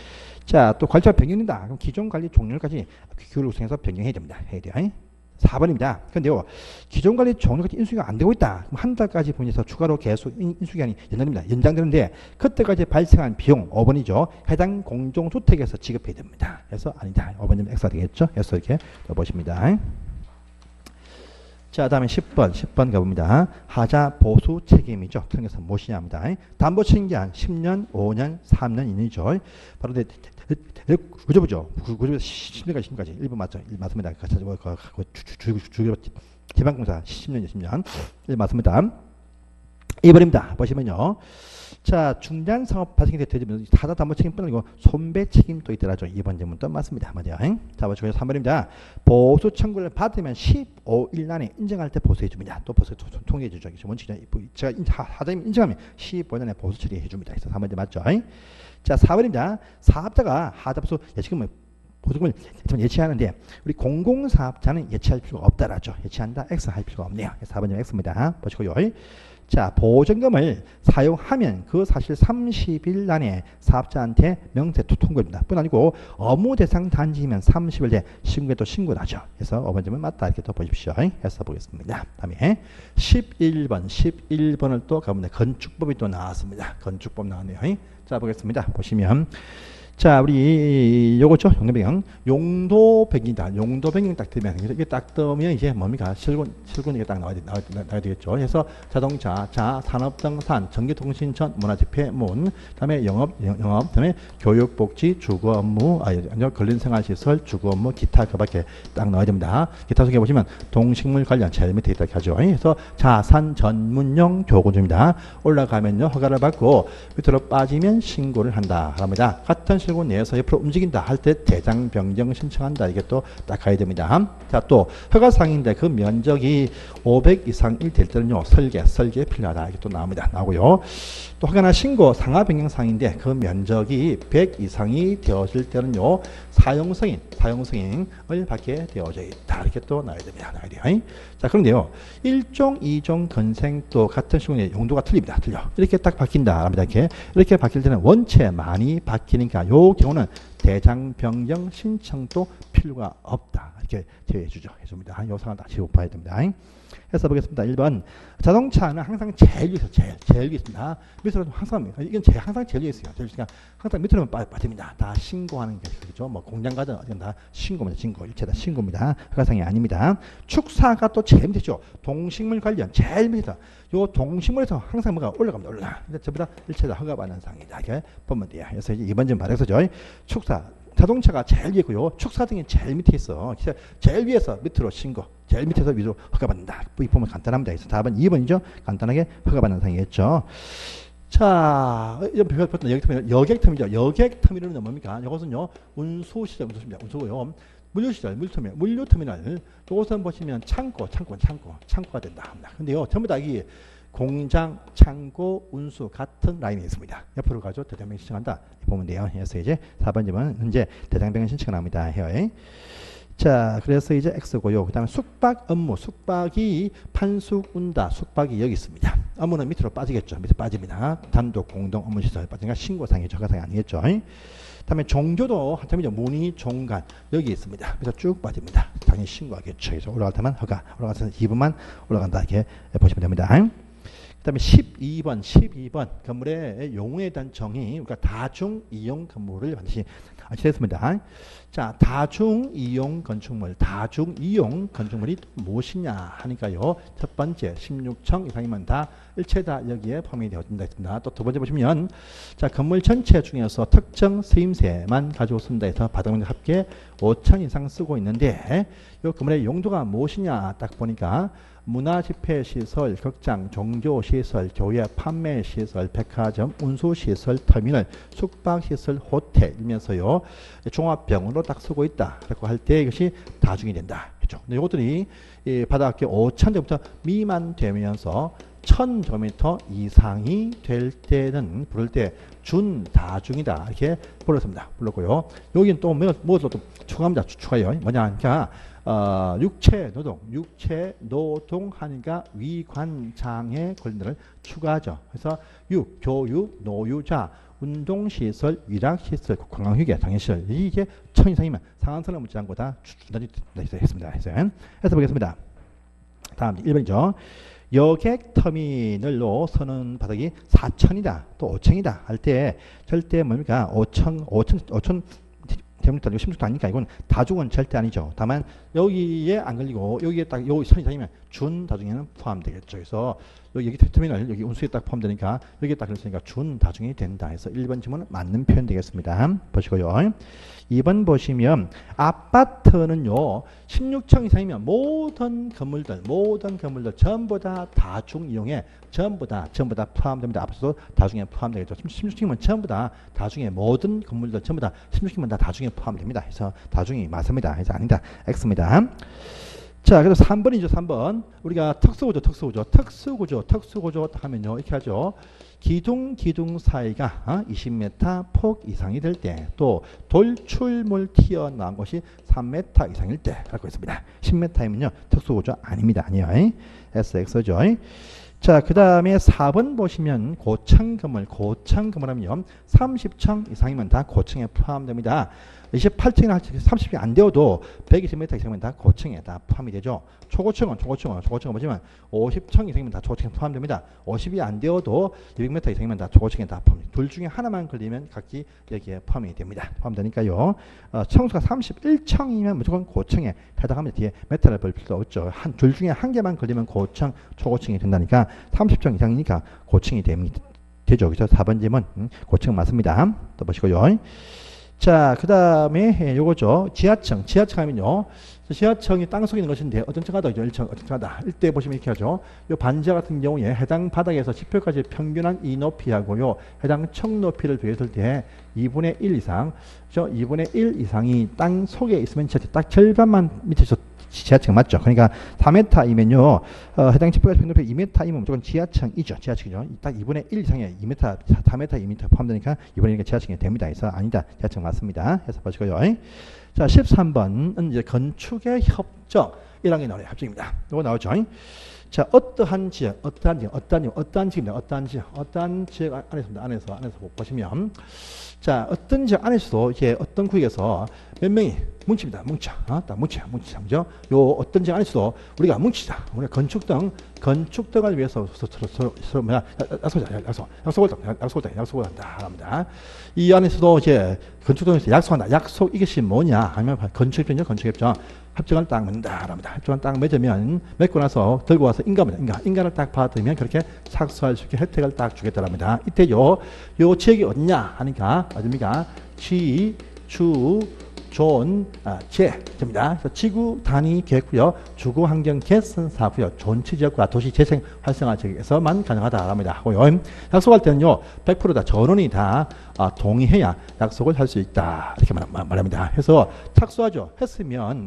자, 또 관리처가 변경된다. 그럼 기존 관리 종료까지 규율을 구성해서 변경해야 됩니다. 해야 돼요. 사 번입니다. 그런데요, 기존 관리 종료까지 인수가 안 되고 있다. 그럼 한 달까지 분해서 추가로 계속 인수기간이 연장됩니다. 연장되는데 그때까지 발생한 비용 오 번이죠. 해당 공종주택에서 지급해야 됩니다. 그래서 아니다. 오 번이면 X가 되겠죠. 그래서 이렇게 보십니다. 자, 다음에 십 번, 십 번 가봅니다. 하자 보수 책임이죠. 그런 것은 무엇이냐 합니다. 담보 책임기한 십 년, 오 년, 삼 년 이내죠. 바로 구조부죠. 구조부에서 십 년까지, 십 년까지. 일 번 맞죠? 일 맞습니다. 지방공사 십 년, 십 년. 일 맞습니다. 이 번입니다. 보시면요. 자, 중대한 상업 발생이 되면 타다 담보 책임뿐 아니고 손배 책임도 있더라죠. 이 번 질문도 맞습니다. 맞아요. 자, 보시고 삼 번입니다. 보수 청구를 받으면 십오 일 안에 인정할 때 보수해 줍니다. 또 보수 통계해 주죠. 원칙이죠. 제가 하자님 인정하면 십오 년 안에 보수 처리해 줍니다. 그래서 삼 번째 맞죠. 자, 사 번입니다. 사업자가 하자보수 예치금을 보증금을 예치하는데 우리 공공사업자는 예치할 필요가 없다라죠. 예치한다. X 할 필요가 없네요. 사 번째 X입니다. 보시고요. 자, 보증금을 사용하면 그 사실 삼십 일 안에 사업자한테 명세 통보입니다. 뿐 아니고 업무 대상 단지면 삼십 일 내 신고에도 신고하죠. 그래서 오 번 질문 맞다. 이렇게 또 보십시오. 해서 보겠습니다. 다음에 십일 번, 십일 번을 또 가보면 건축법이 또 나왔습니다. 건축법 나왔네요. 자, 보겠습니다. 보시면 자, 우리 요거죠. 용도 변경. 용도 변경이다. 용도 변경 딱 뜨면 이게 딱 뜨면 이제 뭡니까? 실군 실군 이게 딱 나와야, 나와야, 나와야 되겠죠. 그래서 자동차, 자, 산업등산, 전기통신전, 문화집회문, 그다음에 영업, 영업, 그다음에 교육복지, 주거 업무, 아, 아니요, 근린생활시설, 주거 업무, 기타 그밖에 딱 나와야 됩니다. 기타 속에 보시면 동식물 관련 제일 밑에 있다 하죠. 그래서 자산 전문용 교구조입니다. 올라가면요, 허가를 받고 밑으로 빠지면 신고를 한다 합니다. 같은 실군 내에서 옆으로 움직인다 할 때 대장 변경 신청한다. 이게 또 딱 가야 됩니다. 자, 또 허가상인데 그 면적이 오백 이상일 될 때는요, 설계, 설계 필요하다. 이게 또 나옵니다. 나오고요. 또 허가나 신고 상하 변경상인데 그 면적이 백 이상이 되어질 때는요, 사용승인, 사용승인을 받게 되어져 있다. 이렇게 또 나와야 됩니다. 나와야 돼요. 자, 그런데요, 일종, 이종, 건생도 같은 시군의 용도가 틀립니다. 틀려. 이렇게 딱 바뀐다. 합니다. 이렇게. 이렇게 바뀔 때는 원체 많이 바뀌니까 요 경우는 대장 변경 신청도 필요가 없다. 이렇게 제외해 주죠. 해줍니다. 요 상황 다시 봐야 됩니다. 해서 보겠습니다. 일 번. 자동차는 항상 제일 위에 있어요. 제일, 제일 위에 있습니다. 밑으로 항상, 이건 제일, 항상 제일 위에 있어요. 제일 위에 항상 밑으로는 빠, 빠집니다. 다 신고하는 게 그렇죠. 뭐 공장 가든 어디든 다 신고입니다. 신고. 일체 다 신고입니다. 허가상이 아닙니다. 축사가 또 제일 밑이죠. 동식물 관련 제일 밑이다. 요 동식물에서 항상 뭐가 올라갑니다. 올라. 전부 다 일체 다 허가받는 상이다. 이렇게 보면 돼요. 그래서 이제 이번 점 발행서죠. 축사. 자동차가 제일 위고요. 축사 등이 제일 밑에 있어. 제일 위에서 밑으로 신고, 제일 밑에서 위로 허가받는다. 이 보면 간단합니다. 그래서 답은 이 번이죠. 간단하게 허가받는 상이겠죠. 자, 보통 여객터미널, 여객터미널이죠. 여객터미널은 뭡니까? 이것은요, 운수시설, 운수입니다. 운수고요. 물류시설, 물터미널, 물류터미널. 이것은 보시면 창고, 창고, 창고, 창고가 된다 합니다. 근데요, 전부 다 이 공장, 창고, 운수 같은 라인이 있습니다. 옆으로 가죠. 대장변경 신청한다. 보면 돼요. 그래서 이제 사 번 점은 현재 대장변경 신청을 합니다. 해요. 자, 그래서 이제 X고요. 그 다음에 숙박 업무. 숙박이 판숙, 운다. 숙박이 여기 있습니다. 업무는 밑으로 빠지겠죠. 밑으로 빠집니다. 단독, 공동, 업무 시설 빠지니까 신고상이죠. 허가상이 아니겠죠. 그 다음에 종교도 한참이죠. 문의, 종간. 여기 있습니다. 그래서 쭉 빠집니다. 당연히 신고하겠죠. 그래서 올라갈 때만 허가. 올라가서 이 번만 올라간다. 이렇게 보시면 됩니다. 그 다음에 십이 번, 십이 번 건물의 용해 단청이 그러니까 다중 이용 건물을 반드시 아시겠습니다. 자, 다중 이용 건축물, 다중 이용 건축물이 무엇이냐 하니까요. 첫 번째 십육 층 이상이면 다 일체 다 여기에 포함이 되어진다 했습니다. 또 두 번째 보시면 자, 건물 전체 중에서 특정 쓰임새만 가지고 쓴다 해서 바닥面합계 오 층 이상 쓰고 있는데 이 건물의 용도가 무엇이냐 딱 보니까 문화집회시설, 극장, 종교시설, 교회, 판매시설, 백화점, 운수시설, 터미널, 숙박시설, 호텔이면서요. 종합병원으로 딱 쓰고 있다. 라고 할 때 이것이 다중이 된다. 그렇죠. 근데 이것들이 바닥학교 오천 제부터 미만 되면서 천 제곱미터 이상이 될 때는 부를 때 준다중이다. 이렇게 불렀습니다. 불렀고요. 여기는 또 뭐도 또 추가합니다. 추가요. 뭐냐. 그러니까 어, 육체 노동, 육체 노동하니까 위관장애 권리를 추가하죠. 그래서 육, 교육, 노유자, 운동시설, 위락시설, 관광휴게, 장애시설 이게 천 이상이면 상한선을 묻지 않고 다 준다지 했습니다. 해서 보겠습니다. 다음 일 번이죠. 여객터미널로 서는 바닥이 사천이다, 또 오천이다 할 때 절대 뭡니까? 오천, 오천, 오천 제곱미터 십육도 아니니까 이건 다중은 절대 아니죠. 다만 여기에 안 걸리고 여기에 딱 여기 선이 다니면 준 다중에는 포함되겠죠. 그래서 여기 터미널 여기 운수에 딱 포함되니까 여기에 딱 걸렸으니까 준 다중이 된다 해서 일 번 질문은 맞는 표현 되겠습니다. 보시고요. 이 번 보시면 아파트는요 십육 층 이상이면 모든 건물들 모든 건물들 전부 다 다중 이용에 전부 다 전부 다 포함됩니다. 아파트도 다중에 포함되겠죠. 십육 층이면 전부 다 다중에 모든 건물들 전부 다 십육 층이면 다 다중에 포함됩니다. 그래서 다중이 맞습니다. 그래서 아니다. X입니다. 자, 그래서 삼 번이죠. 삼 번. 우리가 특수구조, 특수구조, 특수구조, 특수구조 하면요. 이렇게 하죠. 기둥, 기둥 사이가 이십 미터 폭 이상이 될 때, 또 돌출물 튀어나온 것이 삼 미터 이상일 때, 라고 했습니다. 십 미터이면요. 특수구조 아닙니다. 아니에요. 에스 엑스죠. 자, 그 다음에 사 번 보시면 고층 건물, 고층 건물 하면 삼십 층 이상이면 다 고층에 포함됩니다. 이십팔 층이나 삼십 층이 안 되어도 백이십 미터 이상이면 다 고층에 다 포함이 되죠. 초고층은, 초고층은, 초고층은 보시면 오십 층 이상이면 다 초고층에 포함됩니다. 오십이 안 되어도 이백 미터 이상이면 다 초고층에 다 포함됩니다. 둘 중에 하나만 걸리면 각기 여기에 포함이 됩니다. 포함되니까요. 어, 층수가 삼십일 층이면 무조건 고층에 해당합니다. 뒤에 메타를 볼 필요도 없죠. 한, 둘 중에 한 개만 걸리면 고층, 초고층이 된다니까 삼십 층 이상이니까 고층이 됩니다. 되죠. 그래서 사 번 질문 음, 고층 맞습니다. 또 보시고요. 자, 그 다음에 요거죠. 지하층. 지하층 하면요. 지하층이 땅속에 있는 것인데 어떤 층하다, 일 층, 어떤 층하다. 이때 보시면 이렇게 하죠. 요 반지하 같은 경우에 해당 바닥에서 지표까지 평균한 이 높이하고요. 해당 층 높이를 비교했을 때 이분의 일 이상, 저 이분의 일 이상이 땅 속에 있으면 딱 절반만 밑에서 지하층 맞죠? 그러니까 사 미터이면요. 어, 해당 지표까지 평균 높이 이 미터이면 무조건 지하층이죠. 지하층이죠. 딱 이분의 일 이상에 이 미터, 사 미터, 이 미터 포함되니까 이분의 일이 지하층이 됩니다. 그래서 아니다. 지하층 맞습니다. 해서 보시고요. 자, 십삼 번은 이제 건축의 협정. 일 학년 나오는 협정입니다. 이거 나오죠. 자, 어떠한 지역, 어떠한 지역, 어떠한 지역, 어떠한 지역입니다. 어떠한 지역, 어떠한 지역 안에서입니다. 안에서, 안에서 보시면. 자, 어떤 지역 안에서도 이게 어떤 구역에서 몇 명이 뭉칩니다. 뭉쳐. 어? 딱 뭉쳐. 뭉치자. 그죠? 요 어떤 지역 안에서도 우리가 뭉치자. 우리가 건축 등, 건축 등을 위해서 서로, 서로, 서로, 뭐야, 약속하자. 약속. 약속을, 약속을, 약속을 한다. 합니다. 이 안에서도 이제 건축 등에서 약속한다. 약속 이것이 뭐냐? 아니면 건축협정이죠. 건축협정. 협정을 딱 맺는다. 합니다. 협정을 딱 맺으면, 맺고 나서 들고 와서 인가입니다. 인가. 인가를 딱 받으면 그렇게 착수할 수 있게 혜택을 딱 주겠다랍니다. 이때 요, 요 지역이 어디냐? 하니까, 어딥니까? 지, 주, 존, 아, 제, 입니다. 그래서 지구 단위 계획구요, 주거 환경 개선 사구요, 존치 지역과 도시 재생 활성화 지역에서만 가능하다 합니다. 하고요. 약속할 때는요, 백 퍼센트 다 전원이 다 아, 동의해야 약속을 할 수 있다. 이렇게 말, 말, 말합니다. 해서 착수하죠. 했으면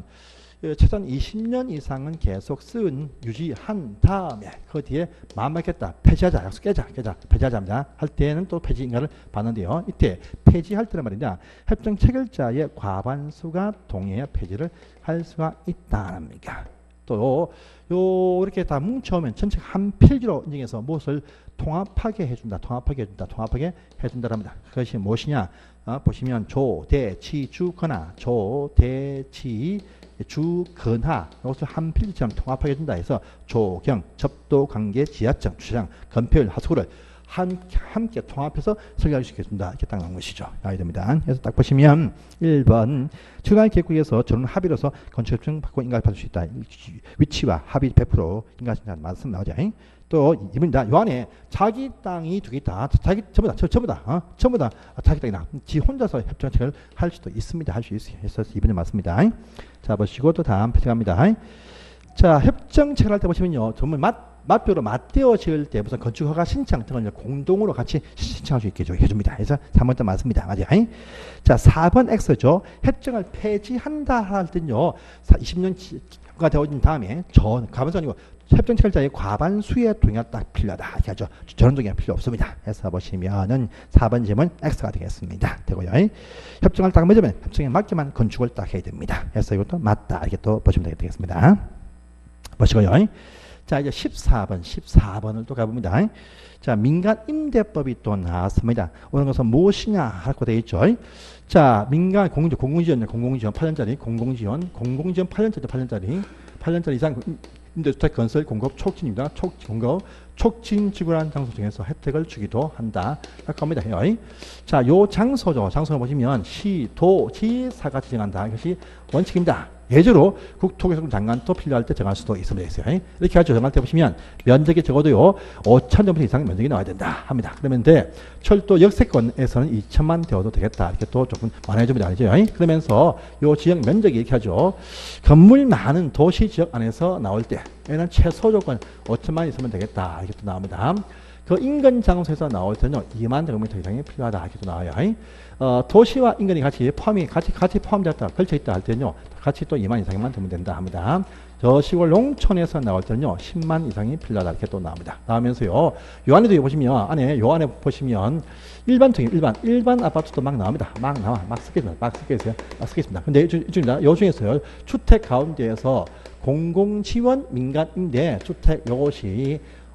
최소한 이십 년 이상은 계속 쓴 유지한 다음에 그 뒤에 마음먹겠다. 폐지하자. 약속 깨자. 깨자. 폐지하자입니다. 할 때는 또 폐지 인가를 받는데요. 이때 폐지할 때는 말이냐. 협정 체결자의 과반수가 동의해야 폐지를 할 수가 있다랍니다. 또 요 이렇게 다 뭉쳐오면 전체 한 필지로 인정해서 무엇을 통합하게 해준다. 통합하게 해준다. 통합하게 해준다랍니다. 그것이 무엇이냐. 어, 보시면 조, 대, 치, 주, 거나 조, 대, 치, 주, 근하 이것을 한 필지처럼 통합하게 해준다 해서 조경, 접도, 관계, 지하청, 주차장, 건폐율, 하수구를 한, 함께 통합해서 설계할 수 있게 해준다. 이렇게 딱 나온 것이죠. 나와야 됩니다. 그래서 딱 보시면 일 번 추가의 계획구에서 저는 합의로서 건축협정 받고 인가를 받을 수 있다. 위치와 합의 백 퍼센트 인가신장 말씀 나오죠. 또 이분입니다. 요 안에 자기 땅이 두 개 있다. 자기 전부 다, 전부 다, 어? 전부 다 자기 땅이다. 지 혼자서 협정 체결을 할 수도 있습니다. 할 수 있어요. 그래서 이분이 맞습니다. 자, 보시고 또 다음 페이지 갑니다. 자, 협정 체결할 때 보시면요, 정말 맛 맛표로 맞대어 지을 때 무슨 건축허가 신청 등을 공동으로 같이 신청할 수 있게 해줍니다. 그래서 삼 번 때 맞습니다. 맞아요. 자, 사 번 X죠. 협정을 폐지한다 할 때는요, 이십 년가 되어진 다음에 전 과반수 아니고 협정 체결자의 과반수의 동의가 딱 필요하다. 이렇게 하죠. 전원 동의가 필요 없습니다. 해서 보시면은 사 번 질문 X가 되겠습니다. 되고요. 협정을 딱 맺으면 협정에 맞게만 건축을 딱 해야 됩니다. 해서 이것도 맞다. 이렇게 또 보시면 되겠습니다. 보시고요. 자, 이제 십사 번, 십사 번을 또 가봅니다. 자, 민간 임대법이 또 나왔습니다. 오늘 것은 무엇이냐 하고 되어 있죠. 자, 민간 공공지원, 공공지원, 공공지원 팔 년짜리, 공공지원, 공공지원 팔 년짜리, 팔 년짜리, 팔 년짜리 이상 임대주택 건설 공급 촉진입니다. 촉, 공급, 촉진 지구라는 장소 중에서 혜택을 주기도 한다. 라고 합니다. 자, 요 장소죠. 장소를 보시면 시, 도, 지사가 지정한다. 이것이 원칙입니다. 예제로 국토교통 장관도 필요할 때 정할 수도 있습니다. 이렇게 하죠. 정할 때 보시면 면적이 적어도요 오천 제곱미터 이상 면적이 나와야 된다 합니다. 그러면 돼 철도 역세권에서는 이천만 되어도 되겠다. 이렇게 또 조금 완화해줍니다. 아니죠? 그러면서 요 지역 면적이 이렇게 하죠. 건물 많은 도시 지역 안에서 나올 때 얘는 최소 조건 오천만 있으면 되겠다. 이렇게 또 나옵니다. 그 인근 장소에서 나올 때는요 이만 제곱미터 이상이 필요하다. 이렇게 또 나와요. 어, 도시와 인근이 같이 포함이 같이 같이 포함되었다 걸쳐 있다 할 때는요 같이 또 이만 이상만 되면 된다 합니다. 저 시골 농촌에서 나올 때는요 십만 이상이 필요하다 이렇게 또 나옵니다. 나오면서요 요 안에도 보시면 안에 요 안에 보시면 일반적인 일반 일반 아파트도 막 나옵니다. 막 나와 막 쓰게 있습니다. 막 쓰게 있어요. 막 쓰게 있습니다. 근데 이쪽입니다. 요 중에서요 주택 가운데에서 공공지원 민간 임대 주택 요것이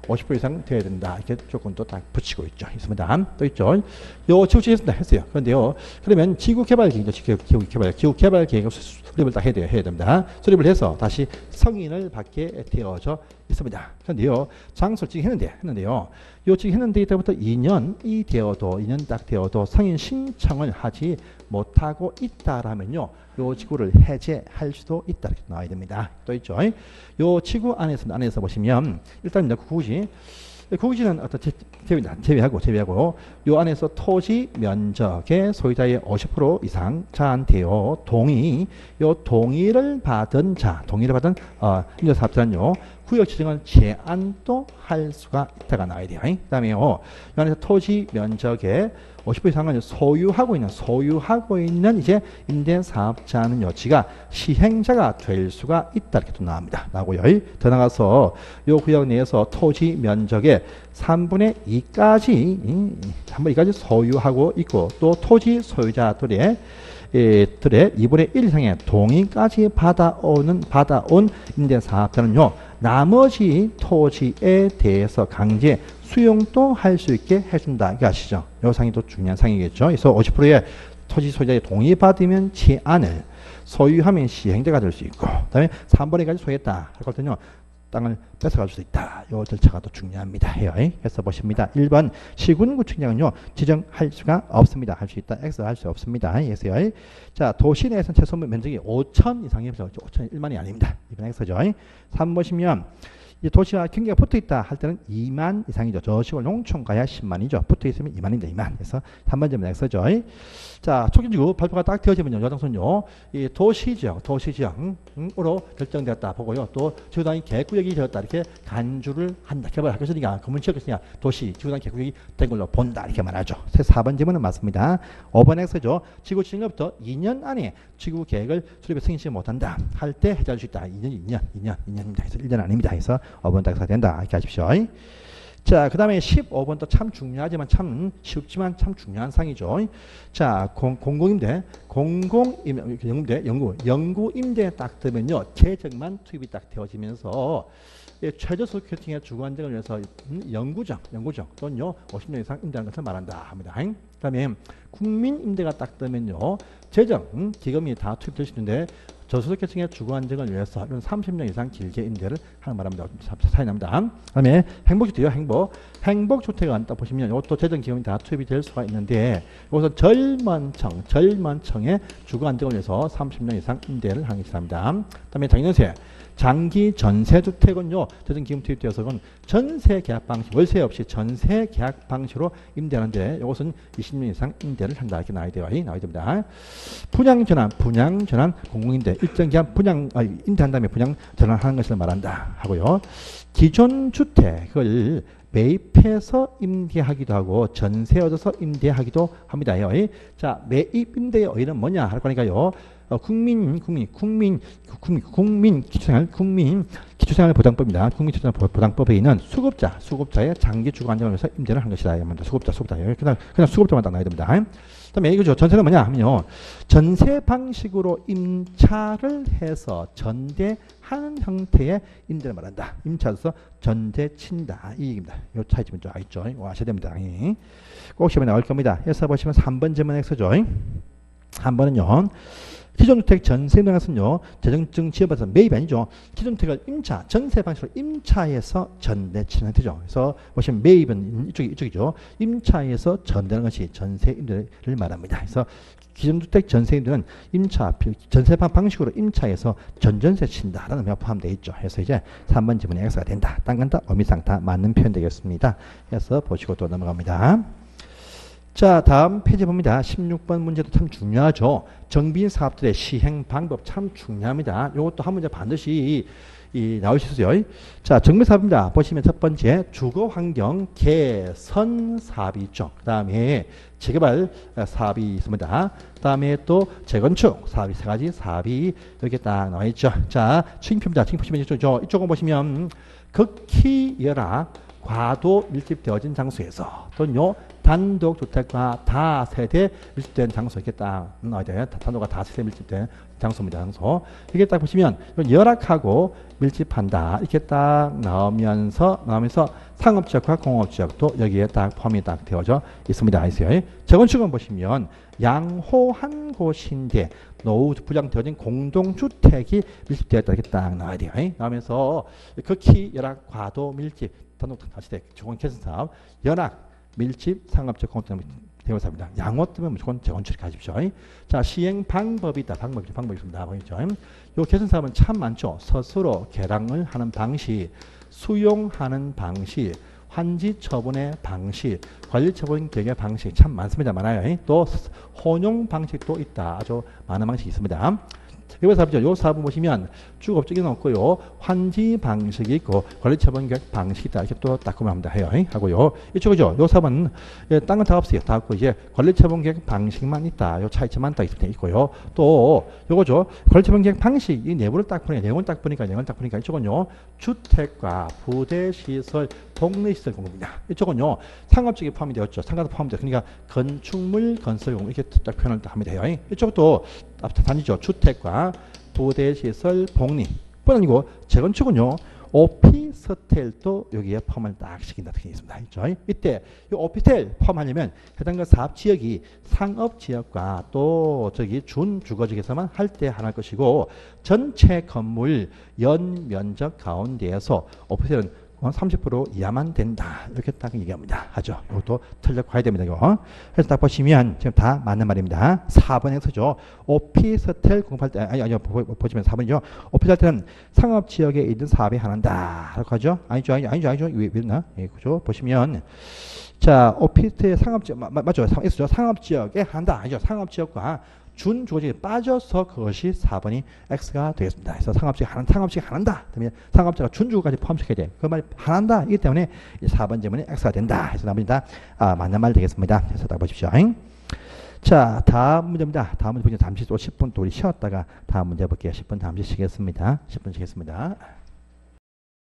오십 퍼센트 이상 돼야 된다. 이렇게 조건도 딱 붙이고 있죠. 있습니다. 또 있죠. 요 지구 지했습니다. 했어요. 그런데요. 그러면 지구 개발 계획이죠. 지구 개발, 기후 개발 계획을 수립을 다 해야 돼요. 해야 됩니다. 수립을 해서 다시 승인을 받게 되어져 있습니다. 그런데요. 장소를 지정했는데, 했는데요. 요 지정했는데 이때부터 이 년이 되어도, 이 년 딱 되어도 승인 신청을 하지 못하고 있다라면요. 요 지구를 해제할 수도 있다. 이렇게 나와야 됩니다. 또 있죠. 요 지구 안에서, 안에서 보시면, 일단 이제 구구지. 구구지는 어떤 제외하고, 제외하고, 요 안에서 토지 면적의 소유자의 오십 퍼센트 이상 자한테요, 동의, 요 동의를 받은 자, 동의를 받은, 어, 임대사업자는요, 구역 지정을 제한도 할 수가 있다가 나와야 돼요. 그 다음에요, 요 안에서 토지 면적의 오십 퍼센트 이상을 소유하고 있는, 소유하고 있는 이제 임대사업자는 여지가 시행자가 될 수가 있다. 이렇게 또 나옵니다. 나고요. 더 나가서 요 구역 내에서 토지 면적의 삼분의 이까지, 삼분의 이까지 소유하고 있고, 또 토지 소유자들의 에, 들의 이분의 일 이상의 동의까지 받아오는, 받아온 임대사업자는요, 나머지 토지에 대해서 강제 수용도 할 수 있게 해준다. 이거 아시죠? 요 상이 또 중요한 상이겠죠. 그래서 오십 퍼센트의 토지 소유자의 동의받으면 제한을 소유하면 시행자가 될 수 있고, 그 다음에 삼분의 이까지 소유했다. 할거든요. 땅을 뺏어갈 수도 있다. 요 절차가 또 중요합니다. 해요. 그래서 보십니다. 일 번 시군구청장은요 지정할 수가 없습니다. 할 수 있다. X 할 수 없습니다. X요. 자, 도시 내에서는 최소 면적이 오천 이상이면서 오천 일만이 아닙니다. 이번 X죠. 삼 번 보시면 이 도시와 경계가 붙어 있다 할 때는 이만 이상이죠. 저시골 농촌 가야 십만이죠. 붙어 있으면 이만인데 이만. 그래서 삼 번 점은 X죠. 자, 초기지구 발표가 딱 되어지면요. 요장선요. 이 도시지역, 도시지역으로 결정되었다 보고요. 또 지구단위 계획구역이 되었다. 이렇게 간주를 한다. 개발할 것이니까, 건물지역이니까 도시, 지구단위 계획구역이 된 걸로 본다. 이렇게 말하죠. 사 번 질문은 맞습니다. 오 번 X죠. 지구 지정로부터 이 년 안에 지구 계획을 수립에 승인시 못한다. 할 때 해제할 수 있다. 이 년, 이 년, 이 년, 이 년입니다. 그래서 일 년 아닙니다. 그래서 오 번 딱사 된다. 이렇게 하십시오. 자, 그 다음에 십오 번도 참 중요하지만 참 쉽지만 참 중요한 상이죠. 자, 공, 공공임대, 공공임, 연구임대, 연구, 연구임대에 딱 되면요. 재정만 투입이 딱 되어지면서 최저소득 혈팅의 주거 안정을 위해서 연구정, 연구정 또는요 오십 년 이상 임대하는 것을 말한다 합니다. 그 다음에 국민임대가 딱 되면요. 재정, 음, 기금이 다 투입될 수 있는데 저소득계층의 주거 안정을 위해서 이런 삼십 년 이상 길게 임대를 하는 말합니다. 차이 납니다. 그 다음에 행복주택이요. 행복. 행복주택을 딱 보시면 이것도 재정기금이 다 투입이 될 수가 있는데 여기서 젊은층, 젊은층의 주거 안정을 위해서 삼십 년 이상 임대를 하는 것이 합니다. 그 다음에 장년세. 장기 전세주택은요, 재정기금 투입되어서 건 전세 계약 방식, 월세 없이 전세 계약 방식으로 임대하는데 이것은 이십 년 이상 임대를 한다. 이렇게 나와야 돼요. 나와야 됩니다. 분양 전환, 분양 전환, 공공임대, 일정 기간 분양, 아, 임대한 다음에 분양 전환하는 것을 말한다. 하고요. 기존 주택을 매입해서 임대하기도 하고 전세 얻어서 임대하기도 합니다. 자, 매입 임대의 어휘는 뭐냐 할 거니까요. 어, 국민, 국민, 국민, 국민, 국민 기초생활, 국민 기초생활 보장법입니다. 국민 기초생활 보장법에 있는 수급자, 수급자의 장기 주거 안정을 위해서 임대를 한 것이다. 수급자, 수급자. 그냥, 그냥 수급자만 딱 나와야 됩니다. 그 다음에 이거죠. 전세는 뭐냐 하면요. 전세 방식으로 임차를 해서 전대하는 형태의 임대를 말한다. 임차로서 전대 친다. 이 얘기입니다. 이 차이점이 좀 있죠. 아셔야 됩니다. 꼭 시험에 나올 겁니다. 해서 보시면 삼 번 질문 X죠. 한 번은요. 기존주택 전세 등에서는요, 재정증 지어봐서 매입이 아니죠. 기존주택을 임차, 전세 방식으로 임차해서 전대치는 형태죠. 그래서 보시면 매입은 이쪽이, 이쪽이죠. 임차해서 전대하는 것이 전세 임대를 말합니다. 그래서 기존주택 전세 임대는 임차, 전세 방식으로 임차해서 전전세 친다라는 명 포함되어 있죠. 그래서 이제 삼 번 지문에 X가 된다. 땅간다, 어미상 다 맞는 표현 되겠습니다. 그래서 보시고 또 넘어갑니다. 자, 다음 페이지 봅니다. 십육 번 문제도 참 중요하죠. 정비인 사업들의 시행 방법 참 중요합니다. 이것도 한 문제 반드시 이, 나올 수 있어요. 자, 정비 사업입니다. 보시면 첫 번째 주거 환경 개선 사업이 있죠. 그 다음에 재개발 사업이 있습니다. 그 다음에 또 재건축 사업이 세 가지 사업이 이렇게 딱 나와 있죠. 자, 층표입니다. 층표 보시면 이쪽, 이쪽은 보시면 극히 열악 과도 밀집되어진 장소에서 또는요 단독 주택과 다세대 밀집된 장소 이렇게 딱 나와야 돼요. 단독과 다세대 밀집된 장소입니다. 장소 이게 딱 보시면 열악하고 밀집한다 이렇게 딱 나오면서 나오면서 상업지역과 공업지역도 여기에 딱 포함이 딱 되어져 있습니다. 아시죠? 재건축은 보시면 양호한 곳인데 노후 부양되어진 공동주택이 밀집되었다 이렇게 딱 나와야 돼요. 나오면서 극히 열악 과도 밀집 단독 다시대 주공 개선 사업 연락 밀집 상업적 공동 대우사입니다. 양호 때문에 무조건 재건축 가십시오. 자 시행 방법이다. 방법이 방법이 있습니다. 보이죠? 요 개선 사업은 참 많죠. 스스로 개량을 하는 방식, 수용하는 방식, 환지 처분의 방식, 관리 처분 계획의 방식 참 많습니다. 많아요. 또 혼용 방식도 있다. 아주 많은 방식이 있습니다. 이번 사업이죠. 요 사업을 보시면 쭉 업적이 없고요. 환지 방식이 있고 관리 처분 계획 방식이 있다. 이렇게 또 딱 구분합니다. 해요. 하고요. 이쪽이죠. 요 사업은 예, 딴 건 다 없어요. 다 없고 이제 관리 처분 계획 방식만 있다. 요 차이점만 딱 있고요. 또 요거죠. 관리 처분 계획 방식 이 내부를 딱 보니까 내용을 딱 보니까 내용을 딱 보니까 이쪽은요. 주택과 부대 시설 동네 시설 공급입니다. 이쪽은요. 상업적이 포함이 되었죠. 상가도 포함되어 그러니까 건축물 건설 공급 이렇게 딱 표현을 하면 돼요. 이쪽도 단지죠. 주택과 부대시설 복리 뿐 아니고 재건축은요. 오피스텔도 여기에 포함을 딱 시킨다. 특징이 있습니다. 있죠? 이때 이 오피스텔 포함하려면 해당 그 사업 지역이 상업 지역과 또 저기 준주거 지역에서만 할 때 하나일 것이고 전체 건물 연 면적 가운데에서 오피스텔은 삼십 퍼센트 이하만 된다. 이렇게 딱 얘기합니다. 하죠. 이것도 틀려 봐야 됩니다. 이거. 그래서 딱 보시면 지금 다 맞는 말입니다. 사 번에서죠. 오피스텔 공급할 때, 아니, 아니요. 보시면 사 번이죠. 오피스텔 때는 상업지역에 있는 사업에 한한다. 라고 하죠. 아니죠. 아니죠. 아니죠. 아니죠. 왜, 왜 있나? 예, 그죠. 보시면. 자, 오피스텔 상업지역, 마, 맞죠. X죠. 상업지역에 한다. 아니죠. 상업지역과 준주거지역에 빠져서 그것이 사 번이 X가 되겠습니다. 그래서 상업지역 하는 상업지역 한다. 그다음에 상업지역과 준주거까지 포함시켜야 돼. 그 말이 한한다. 이기 때문에 사 번 질문이 X가 된다. 그래서 나머지 다 아, 맞는 말 되겠습니다. 그래서 딱 보십시오. 자, 다음 문제입니다. 다음 문제 잠시 또 십 분 또 우리 쉬었다가 다음 문제 볼게요. 십 분 잠시 쉬겠습니다. 십 분 쉬겠습니다.